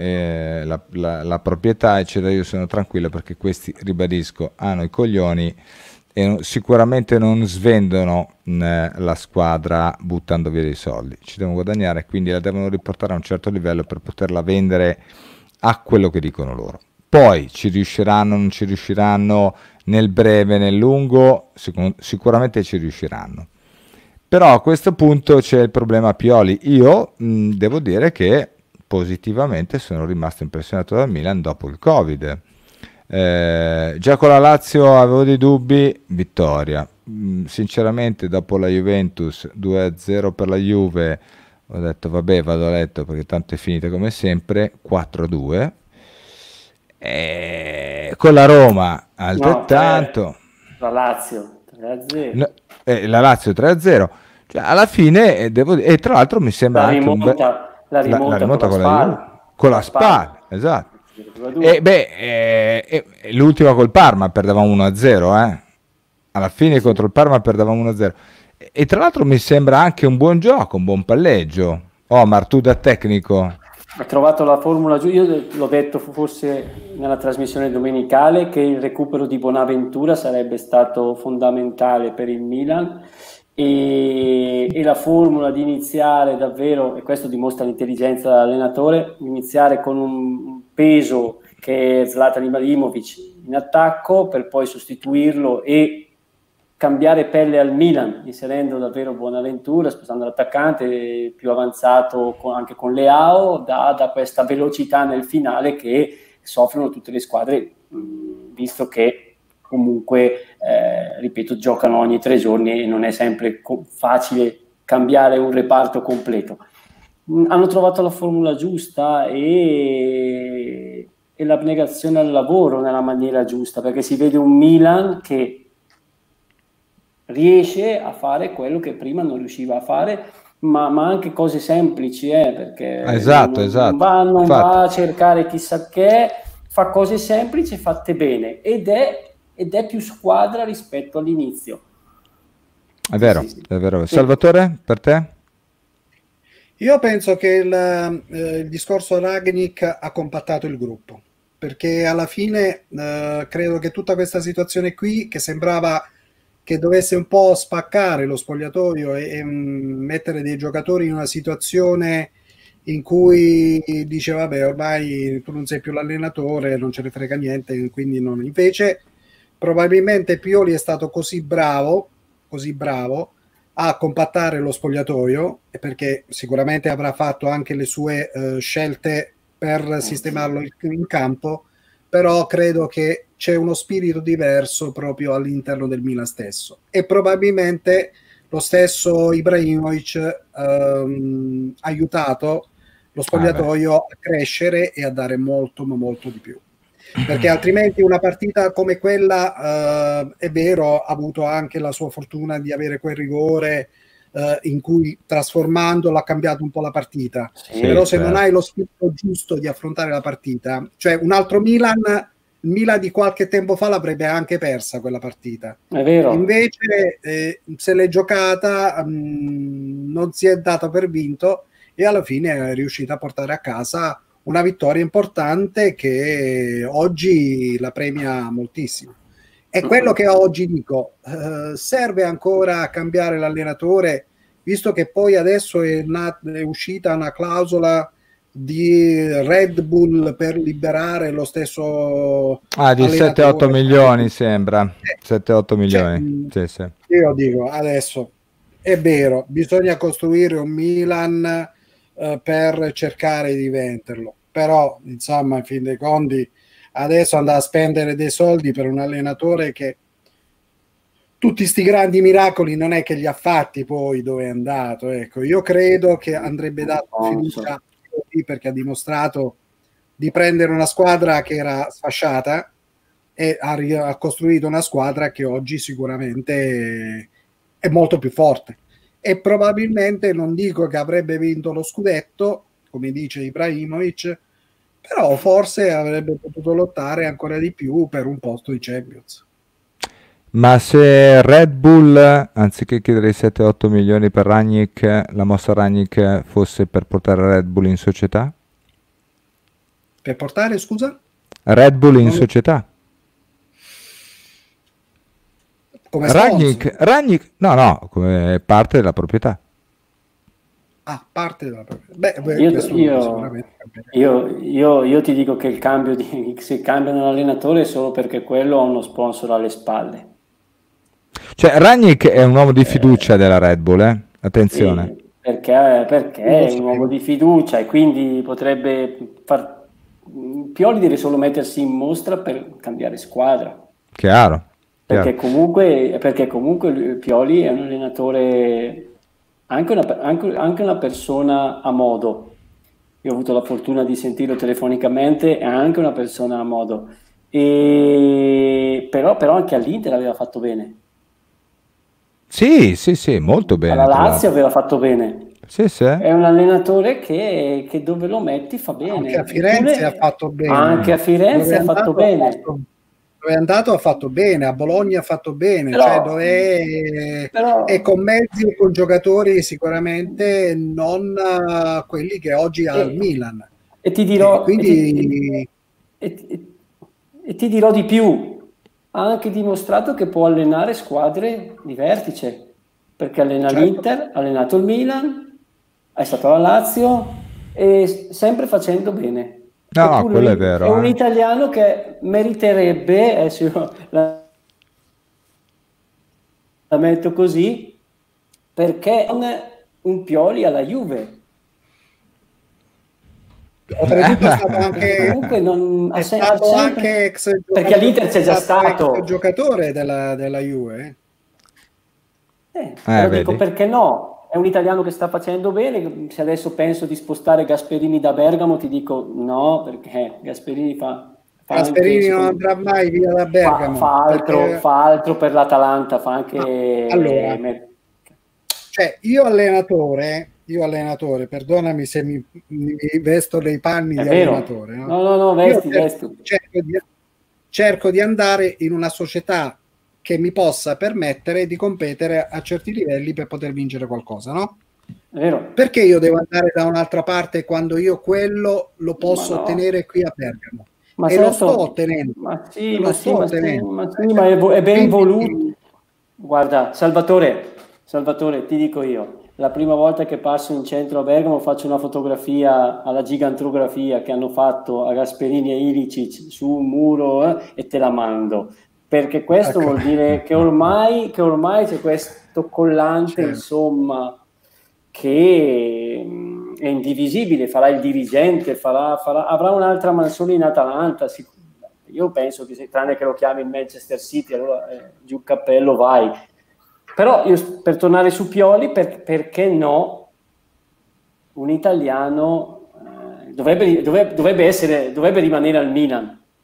la proprietà, eccetera. Io sono tranquillo perché questi, ribadisco, hanno i coglioni e sicuramente non svendono la squadra buttando via dei soldi. Ci devono guadagnare, quindi la devono riportare a un certo livello per poterla vendere a quello che dicono loro. Poi ci riusciranno, non ci riusciranno nel breve, nel lungo, sicuramente ci riusciranno. Però a questo punto c'è il problema Pioli. Io devo dire che positivamente sono rimasto impressionato dal Milan dopo il Covid. Già con la Lazio avevo dei dubbi, vittoria. Sinceramente dopo la Juventus 2-0 per la Juve ho detto vabbè, vado a letto perché tanto è finita come sempre, 4-2. Con la Roma altrettanto. La Lazio 3-0. No, la Lazio 3-0. Cioè, alla fine devo dire, e tra l'altro mi sembra La anche rimonta la rimonta con la Juve, con la Spal, esatto. L'ultima col Parma perdevamo 1-0, alla fine contro il Parma perdevamo 1-0. E tra l'altro mi sembra anche un buon gioco, un buon palleggio. Omar, tu da tecnico ha trovato la formula giusta. Io l'ho detto forse nella trasmissione domenicale che il recupero di Bonaventura sarebbe stato fondamentale per il Milan, e la formula di iniziare davvero, e questo dimostra l'intelligenza dell'allenatore, iniziare con un peso che è Zlatan Ibrahimovic in attacco per poi sostituirlo e cambiare pelle al Milan, inserendo davvero Bonaventura, spostando l'attaccante più avanzato anche con Leao, da questa velocità nel finale che soffrono tutte le squadre, visto che comunque, ripeto, giocano ogni 3 giorni e non è sempre facile cambiare un reparto completo. Hanno trovato la formula giusta e l'abnegazione al lavoro nella maniera giusta, perché si vede un Milan che riesce a fare quello che prima non riusciva a fare, ma anche cose semplici, perché non va a cercare chissà che, fa cose semplici fatte bene ed è più squadra rispetto all'inizio. È vero, sì. È vero. Salvatore, per te? Io penso che il discorso Rangnick ha compattato il gruppo, perché alla fine credo che tutta questa situazione qui, che sembrava che dovesse un po' spaccare lo spogliatoio e mettere dei giocatori in una situazione in cui dice vabbè, ormai tu non sei più l'allenatore, non ce ne frega niente, quindi non. Invece probabilmente Pioli è stato così bravo a compattare lo spogliatoio, perché sicuramente avrà fatto anche le sue scelte per sistemarlo in campo, però credo che c'è uno spirito diverso proprio all'interno del Milan stesso, e probabilmente lo stesso Ibrahimovic ha aiutato lo spogliatoio a crescere e a dare molto ma molto di più, perché altrimenti una partita come quella, è vero, ha avuto anche la sua fortuna di avere quel rigore in cui trasformandolo ha cambiato un po' la partita. Sì, Però se non certo. hai lo spirito giusto di affrontare la partita, cioè un altro Milan, il Milan di qualche tempo fa l'avrebbe anche persa quella partita. È vero. Invece se l'è giocata, non si è data per vinto e alla fine è riuscita a portare a casa una vittoria importante che oggi la premia moltissimo. È quello che oggi dico, serve ancora a cambiare l'allenatore, visto che poi adesso è uscita una clausola di Red Bull per liberare lo stesso Di 7-8 milioni sembra, 7-8 milioni. Cioè, Sì, sì. io dico, adesso è vero, bisogna costruire un Milan per cercare di venderlo, però insomma in fin dei conti adesso andare a spendere dei soldi per un allenatore che tutti sti grandi miracoli non è che li ha fatti poi dove è andato. Ecco, io credo che andrebbe dato fiducia perché ha dimostrato di prendere una squadra che era sfasciata e ha costruito una squadra che oggi sicuramente è molto più forte e probabilmente non dico che avrebbe vinto lo scudetto come dice Ibrahimovic, però forse avrebbe potuto lottare ancora di più per un posto di Champions. Ma se Red Bull, anziché chiedere i 7-8 milioni per Rangnick, la mossa Rangnick fosse per portare Red Bull in società? Per portare, scusa? Red Bull in società? Come Rangnick, no, come parte della proprietà. Parte della proprietà. Io ti dico che il cambio se cambiano l'allenatore è solo perché quello ha uno sponsor alle spalle. Cioè Rangnick è un uomo di fiducia della Red Bull, attenzione. Sì, perché è un uomo di fiducia e quindi potrebbe Pioli deve solo mettersi in mostra per cambiare squadra. Chiaro. Perché comunque Pioli è un allenatore, anche una persona a modo. Io ho avuto la fortuna di sentirlo telefonicamente, è anche una persona a modo. Però anche all'Inter aveva fatto bene. Sì, molto bene. Alla Lazio aveva fatto bene. Sì. È un allenatore che dove lo metti fa bene. Anche a Firenze ha fatto bene. Anche a Firenze ha fatto bene. Dove è andato ha fatto bene, a Bologna ha fatto bene, e con mezzi e con giocatori sicuramente non quelli che oggi ha il Milan. E ti dirò, e ti dirò di più, ha anche dimostrato che può allenare squadre di vertice, perché allena l'Inter, ha allenato il Milan, è stato alla Lazio e sempre facendo bene. No, quello è vero. È un italiano che meriterebbe, la metto così, perché un Pioli alla Juve. Oltretutto è stato anche, comunque non, è stato anche ex perché all'Inter c'è già stato ex giocatore della Juve. Dico, perché no? È un italiano che sta facendo bene. Se adesso penso di spostare Gasperini da Bergamo, ti dico no, perché Gasperini Gasperini non andrà mai via da Bergamo. Fa altro per l'Atalanta, fa anche. Allora, cioè io allenatore, perdonami se mi vesto dei panni di allenatore. No, vesti. Cerco di andare in una società che mi possa permettere di competere a certi livelli per poter vincere qualcosa, no? È vero. Perché io devo andare da un'altra parte quando io quello lo posso ottenere qui a Bergamo? Lo sto ottenendo. Ma è ben voluto. Guarda, Salvatore, ti dico io, la prima volta che passo in centro a Bergamo faccio una fotografia alla gigantrografia che hanno fatto a Gasperini e Ilicic su un muro e te la mando. Perché questo vuol dire che ormai c'è questo collante, insomma, che è indivisibile, farà il dirigente, avrà un'altra mansione in Atalanta. Io penso che tranne che lo chiami in Manchester City, allora giù il cappello, vai. Però io, per tornare su Pioli, perché no? Un italiano dovrebbe rimanere al Milan.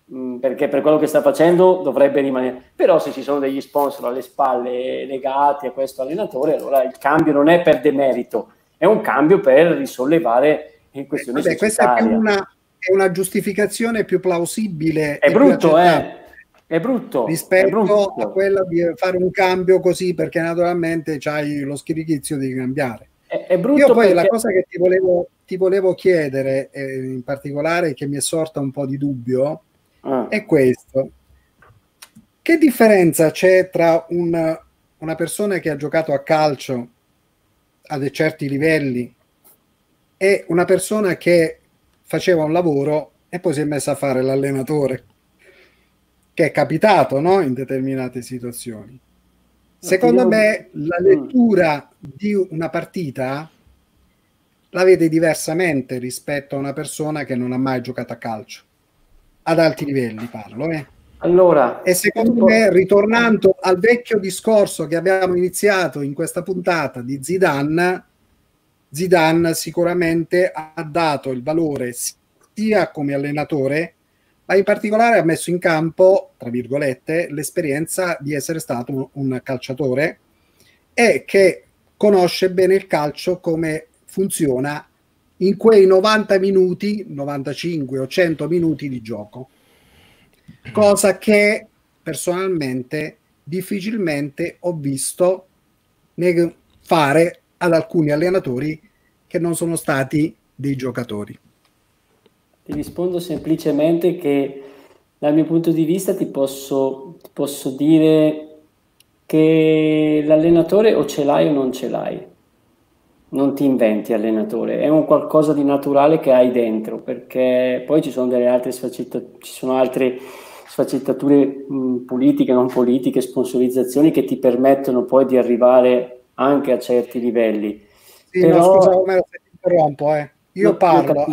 perché per quello che sta facendo dovrebbe rimanere, però se ci sono degli sponsor alle spalle legati a questo allenatore, allora il cambio non è per demerito, è un cambio per risollevare in questione Vabbè, questa societaria. è una giustificazione più plausibile È e più brutto, accettabile è brutto, è rispetto a brutto. quella di fare un cambio così, perché naturalmente c'hai lo schirichizio di cambiare. È brutto. Io poi perché... la cosa che ti volevo chiedere, in particolare che mi è sorta un po' di dubbio, è questo. Che differenza c'è tra una persona che ha giocato a calcio a certi livelli e una persona che faceva un lavoro e poi si è messa a fare l'allenatore, che è capitato, no? In determinate situazioni. Secondo me la lettura di una partita la vede diversamente rispetto a una persona che non ha mai giocato a calcio, ad alti livelli parlo, Allora, e secondo me, ritornando al vecchio discorso che abbiamo iniziato in questa puntata di Zidane sicuramente ha dato il valore sia come allenatore, ma in particolare ha messo in campo, tra virgolette, l'esperienza di essere stato un calciatore e che conosce bene il calcio, come funziona in quei 90 minuti, 95 o 100 minuti di gioco. Cosa che personalmente difficilmente ho visto fare ad alcuni allenatori che non sono stati dei giocatori. Ti rispondo semplicemente che dal mio punto di vista ti posso dire che l'allenatore o ce l'hai o non ce l'hai. Non ti inventi allenatore, è un qualcosa di naturale che hai dentro, perché poi ci sono delle altre sfaccettature politiche, non politiche, sponsorizzazioni che ti permettono poi di arrivare anche a certi livelli. Sì, però... no, scusa, Omero, se ti interrompo, Io parlo,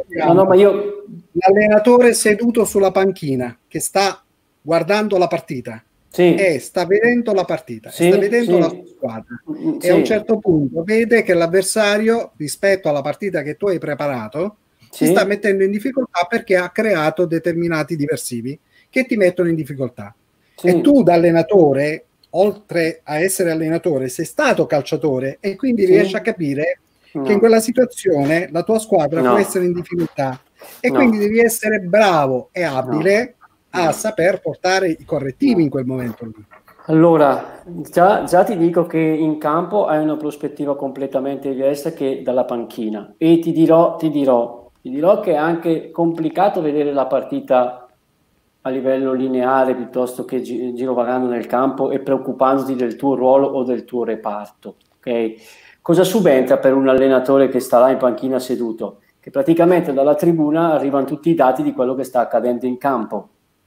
l'allenatore seduto sulla panchina che sta guardando la partita, e sta vedendo la partita, sta vedendo la sua squadra, e a un certo punto vede che l'avversario, rispetto alla partita che tu hai preparato, si sta mettendo in difficoltà perché ha creato determinati diversivi che ti mettono in difficoltà. E tu da allenatore, oltre a essere allenatore, sei stato calciatore e quindi riesci a capire che in quella situazione la tua squadra può essere in difficoltà e quindi devi essere bravo e abile a saper portare i correttivi in quel momento lì. Allora, già ti dico che in campo hai una prospettiva completamente diversa che dalla panchina, e ti dirò che è anche complicato vedere la partita a livello lineare piuttosto che girovagando nel campo e preoccupandoti del tuo ruolo o del tuo reparto, ok? Cosa subentra per un allenatore che sta là in panchina seduto? Che praticamente dalla tribuna arrivano tutti i dati di quello che sta accadendo in campo,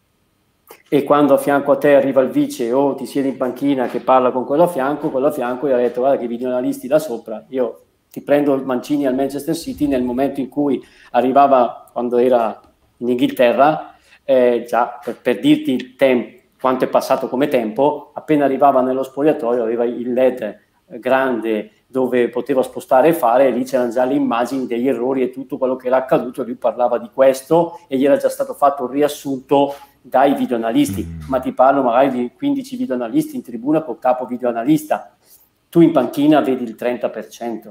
e quando a fianco a te arriva il vice o ti siedi in panchina che parla con quello a fianco gli ha detto: guarda che i videoanalisti là sopra, io ti prendo Mancini al Manchester City nel momento in cui arrivava, quando era in Inghilterra, già per dirti quanto è passato come tempo, appena arrivava nello spogliatoio aveva il LED grande dove poteva spostare e fare, e lì c'erano già le immagini degli errori e tutto quello che era accaduto, e lui parlava di questo e gli era già stato fatto un riassunto dai videoanalisti, ma ti parlo magari di 15 videoanalisti in tribuna col capo videoanalista. Tu in panchina vedi il 30%.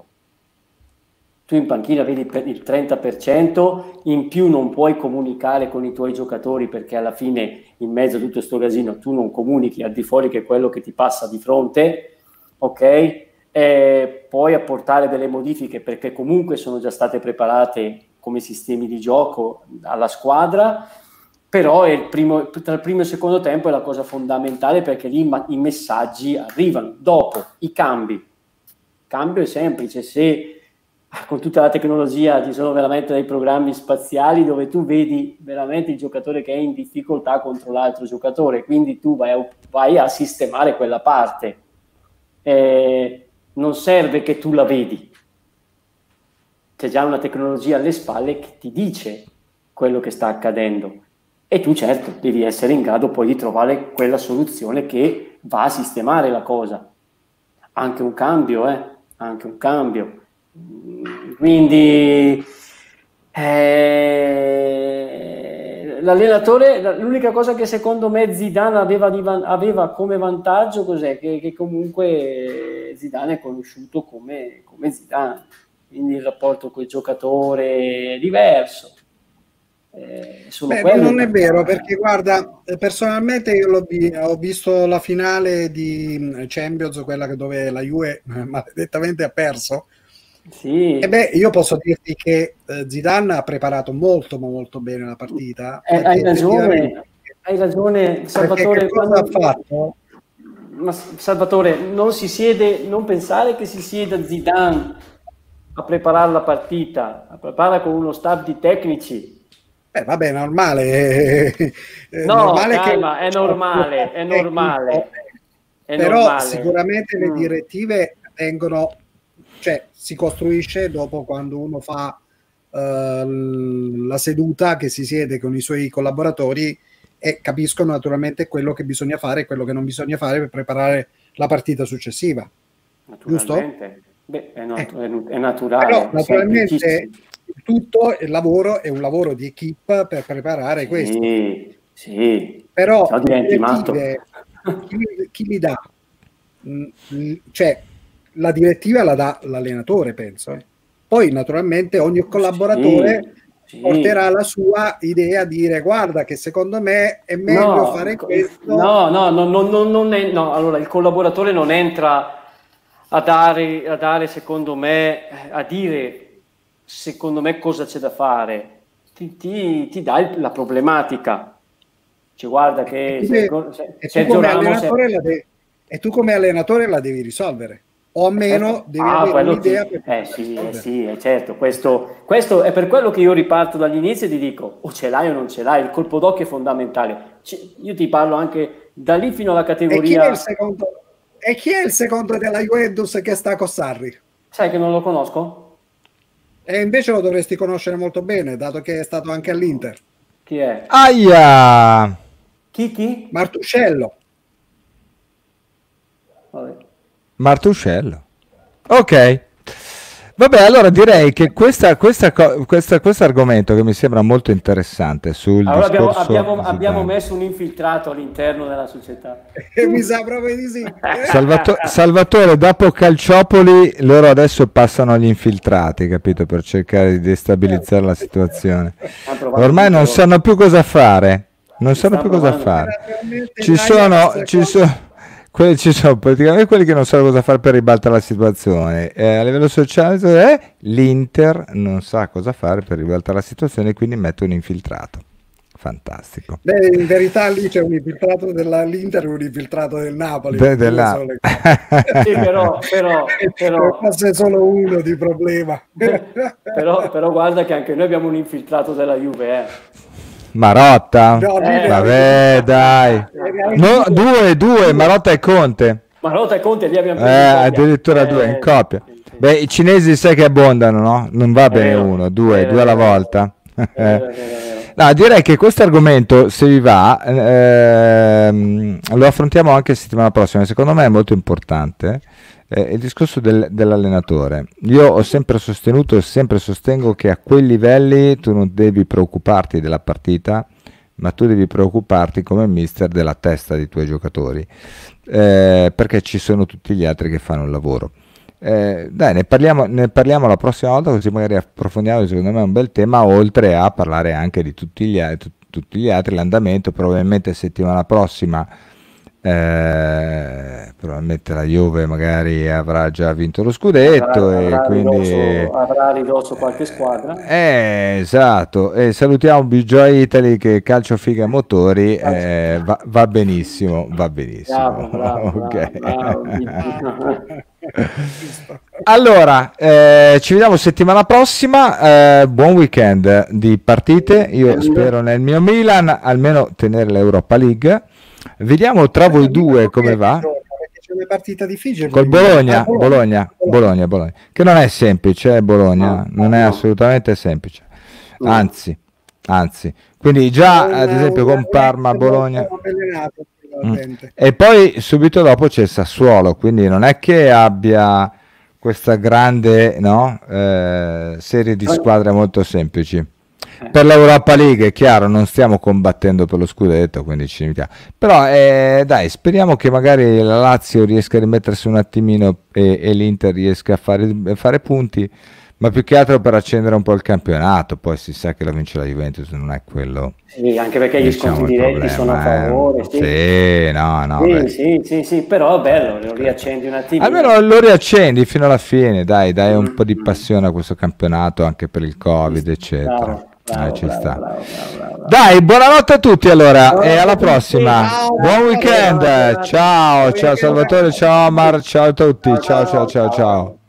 Tu in panchina vedi il 30%, in più non puoi comunicare con i tuoi giocatori, perché alla fine in mezzo a tutto questo casino tu non comunichi al di fuori che quello che ti passa di fronte, ok? Puoi apportare delle modifiche perché comunque sono già state preparate come sistemi di gioco alla squadra, però tra il primo e il secondo tempo è la cosa fondamentale, perché lì i messaggi arrivano. Dopo i cambi. Il cambio è semplice: se con tutta la tecnologia ci sono veramente dei programmi spaziali dove tu vedi veramente il giocatore che è in difficoltà contro l'altro giocatore, quindi tu vai a sistemare quella parte. Non serve che tu la vedi, c'è già una tecnologia alle spalle che ti dice quello che sta accadendo, e tu certo devi essere in grado poi di trovare quella soluzione che va a sistemare la cosa. Anche un cambio, quindi l'allenatore, l'unica cosa che secondo me Zidane aveva come vantaggio, cos'è? Che comunque Zidane è conosciuto come Zidane, quindi il rapporto col giocatore è diverso. Non è vero, perché guarda, personalmente io ho visto la finale di Champions, quella dove la Juve maledettamente ha perso. Sì. E io posso dirti che Zidane ha preparato molto bene la partita. Hai ragione, Salvatore. Cosa ha fatto? Ma Salvatore, non pensare che si sieda Zidane a preparare la partita, a preparare con uno staff di tecnici. Vabbè, normale. No, calma, è normale. Però sicuramente le direttive vengono, cioè si costruisce dopo, quando uno fa la seduta, che si siede con i suoi collaboratori e capiscono naturalmente quello che bisogna fare e quello che non bisogna fare per preparare la partita successiva. Giusto? Beh, è naturale. Però naturalmente tutto il lavoro è un lavoro di equipe per preparare questo. Sì. Però chi li dà? Cioè, la direttiva la dà l'allenatore, penso. Poi naturalmente ogni collaboratore porterà la sua idea, a dire guarda che secondo me è meglio fare questo. Allora il collaboratore non entra a dare secondo me, a dire secondo me cosa c'è da fare, ti dà la problematica, cioè guarda che tu come allenatore la devi risolvere, o almeno devi avere un'idea sì, certo, questo è per quello che io riparto dagli inizi e ti dico o ce l'hai o non ce l'hai, il colpo d'occhio è fondamentale. Io ti parlo anche da lì fino alla categoria. E chi è il secondo della Juventus che sta con Sarri? Sai che non lo conosco? E invece lo dovresti conoscere molto bene, dato che è stato anche all'Inter. Chi è? Aia! Chi? Martuscello. Vabbè. Martuscello. Ok. Vabbè, allora direi che questo argomento, che mi sembra molto interessante, sul discorso abbiamo messo un infiltrato all'interno della società. Mi sa proprio di sì. Salvatore, dopo Calciopoli loro adesso passano agli infiltrati, capito? Per cercare di destabilizzare la situazione. Ormai non sanno più cosa fare. Ci sono praticamente quelli che non sanno cosa fare per ribaltare la situazione. A livello sociale l'Inter non sa cosa fare per ribaltare la situazione, quindi mette un infiltrato. Fantastico. Beh, in verità lì c'è un infiltrato dell'Inter e un infiltrato del Napoli. Sì, però forse solo uno di problema. però guarda che anche noi abbiamo un infiltrato della Juve, Marotta? No, vabbè, dai. No, due, Marotta e Conte. Marotta e Conte li abbiamo presi addirittura due in coppia. Beh, i cinesi sai che abbondano, no? Non va bene uno, due alla volta. No, direi che questo argomento, se vi va, lo affrontiamo anche settimana prossima. Secondo me è molto importante. Il discorso dell'allenatore. Io ho sempre sostenuto e sempre sostengo che a quei livelli tu non devi preoccuparti della partita, ma tu devi preoccuparti come mister della testa dei tuoi giocatori, perché ci sono tutti gli altri che fanno il lavoro. Dai, ne parliamo la prossima volta, così magari approfondiamo. Secondo me è un bel tema, oltre a parlare anche di tutti gli altri, l'andamento. Probabilmente settimana prossima probabilmente la Juve magari avrà già vinto lo scudetto avrà ridosso qualche squadra, esatto, e salutiamo Bijoy Italy, che calcio figa motori, va benissimo. Bravo. Allora ci vediamo settimana prossima, buon weekend di partite. Io spero nel mio Milan almeno tenere l'Europa League. Vediamo tra voi due come va. C'è una partita difficile col Bologna, che non è semplice, Bologna non è assolutamente semplice, anzi, quindi già ad esempio con Parma, Bologna, e poi subito dopo c'è il Sassuolo, quindi non è che abbia questa grande serie di squadre molto semplici. per l'Europa League, è chiaro, non stiamo combattendo per lo scudetto, quindi ci limitiamo. Però dai, speriamo che magari la Lazio riesca a rimettersi un attimino e l'Inter riesca a fare punti, ma più che altro per accendere un po' il campionato. Poi si sa che la vince la Juventus, non è quello. Sì, anche perché gli scontri diretti sono a favore. Sì, no. Sì, però bello, lo riaccendi un attimo. Almeno lo riaccendi fino alla fine, dai un po' di passione a questo campionato, anche per il Covid, eccetera. Ci sta. Bravo. Dai, buonanotte a tutti allora e alla prossima. Buon weekend. Ciao Salvatore, ciao Mar, ciao a tutti. Ciao.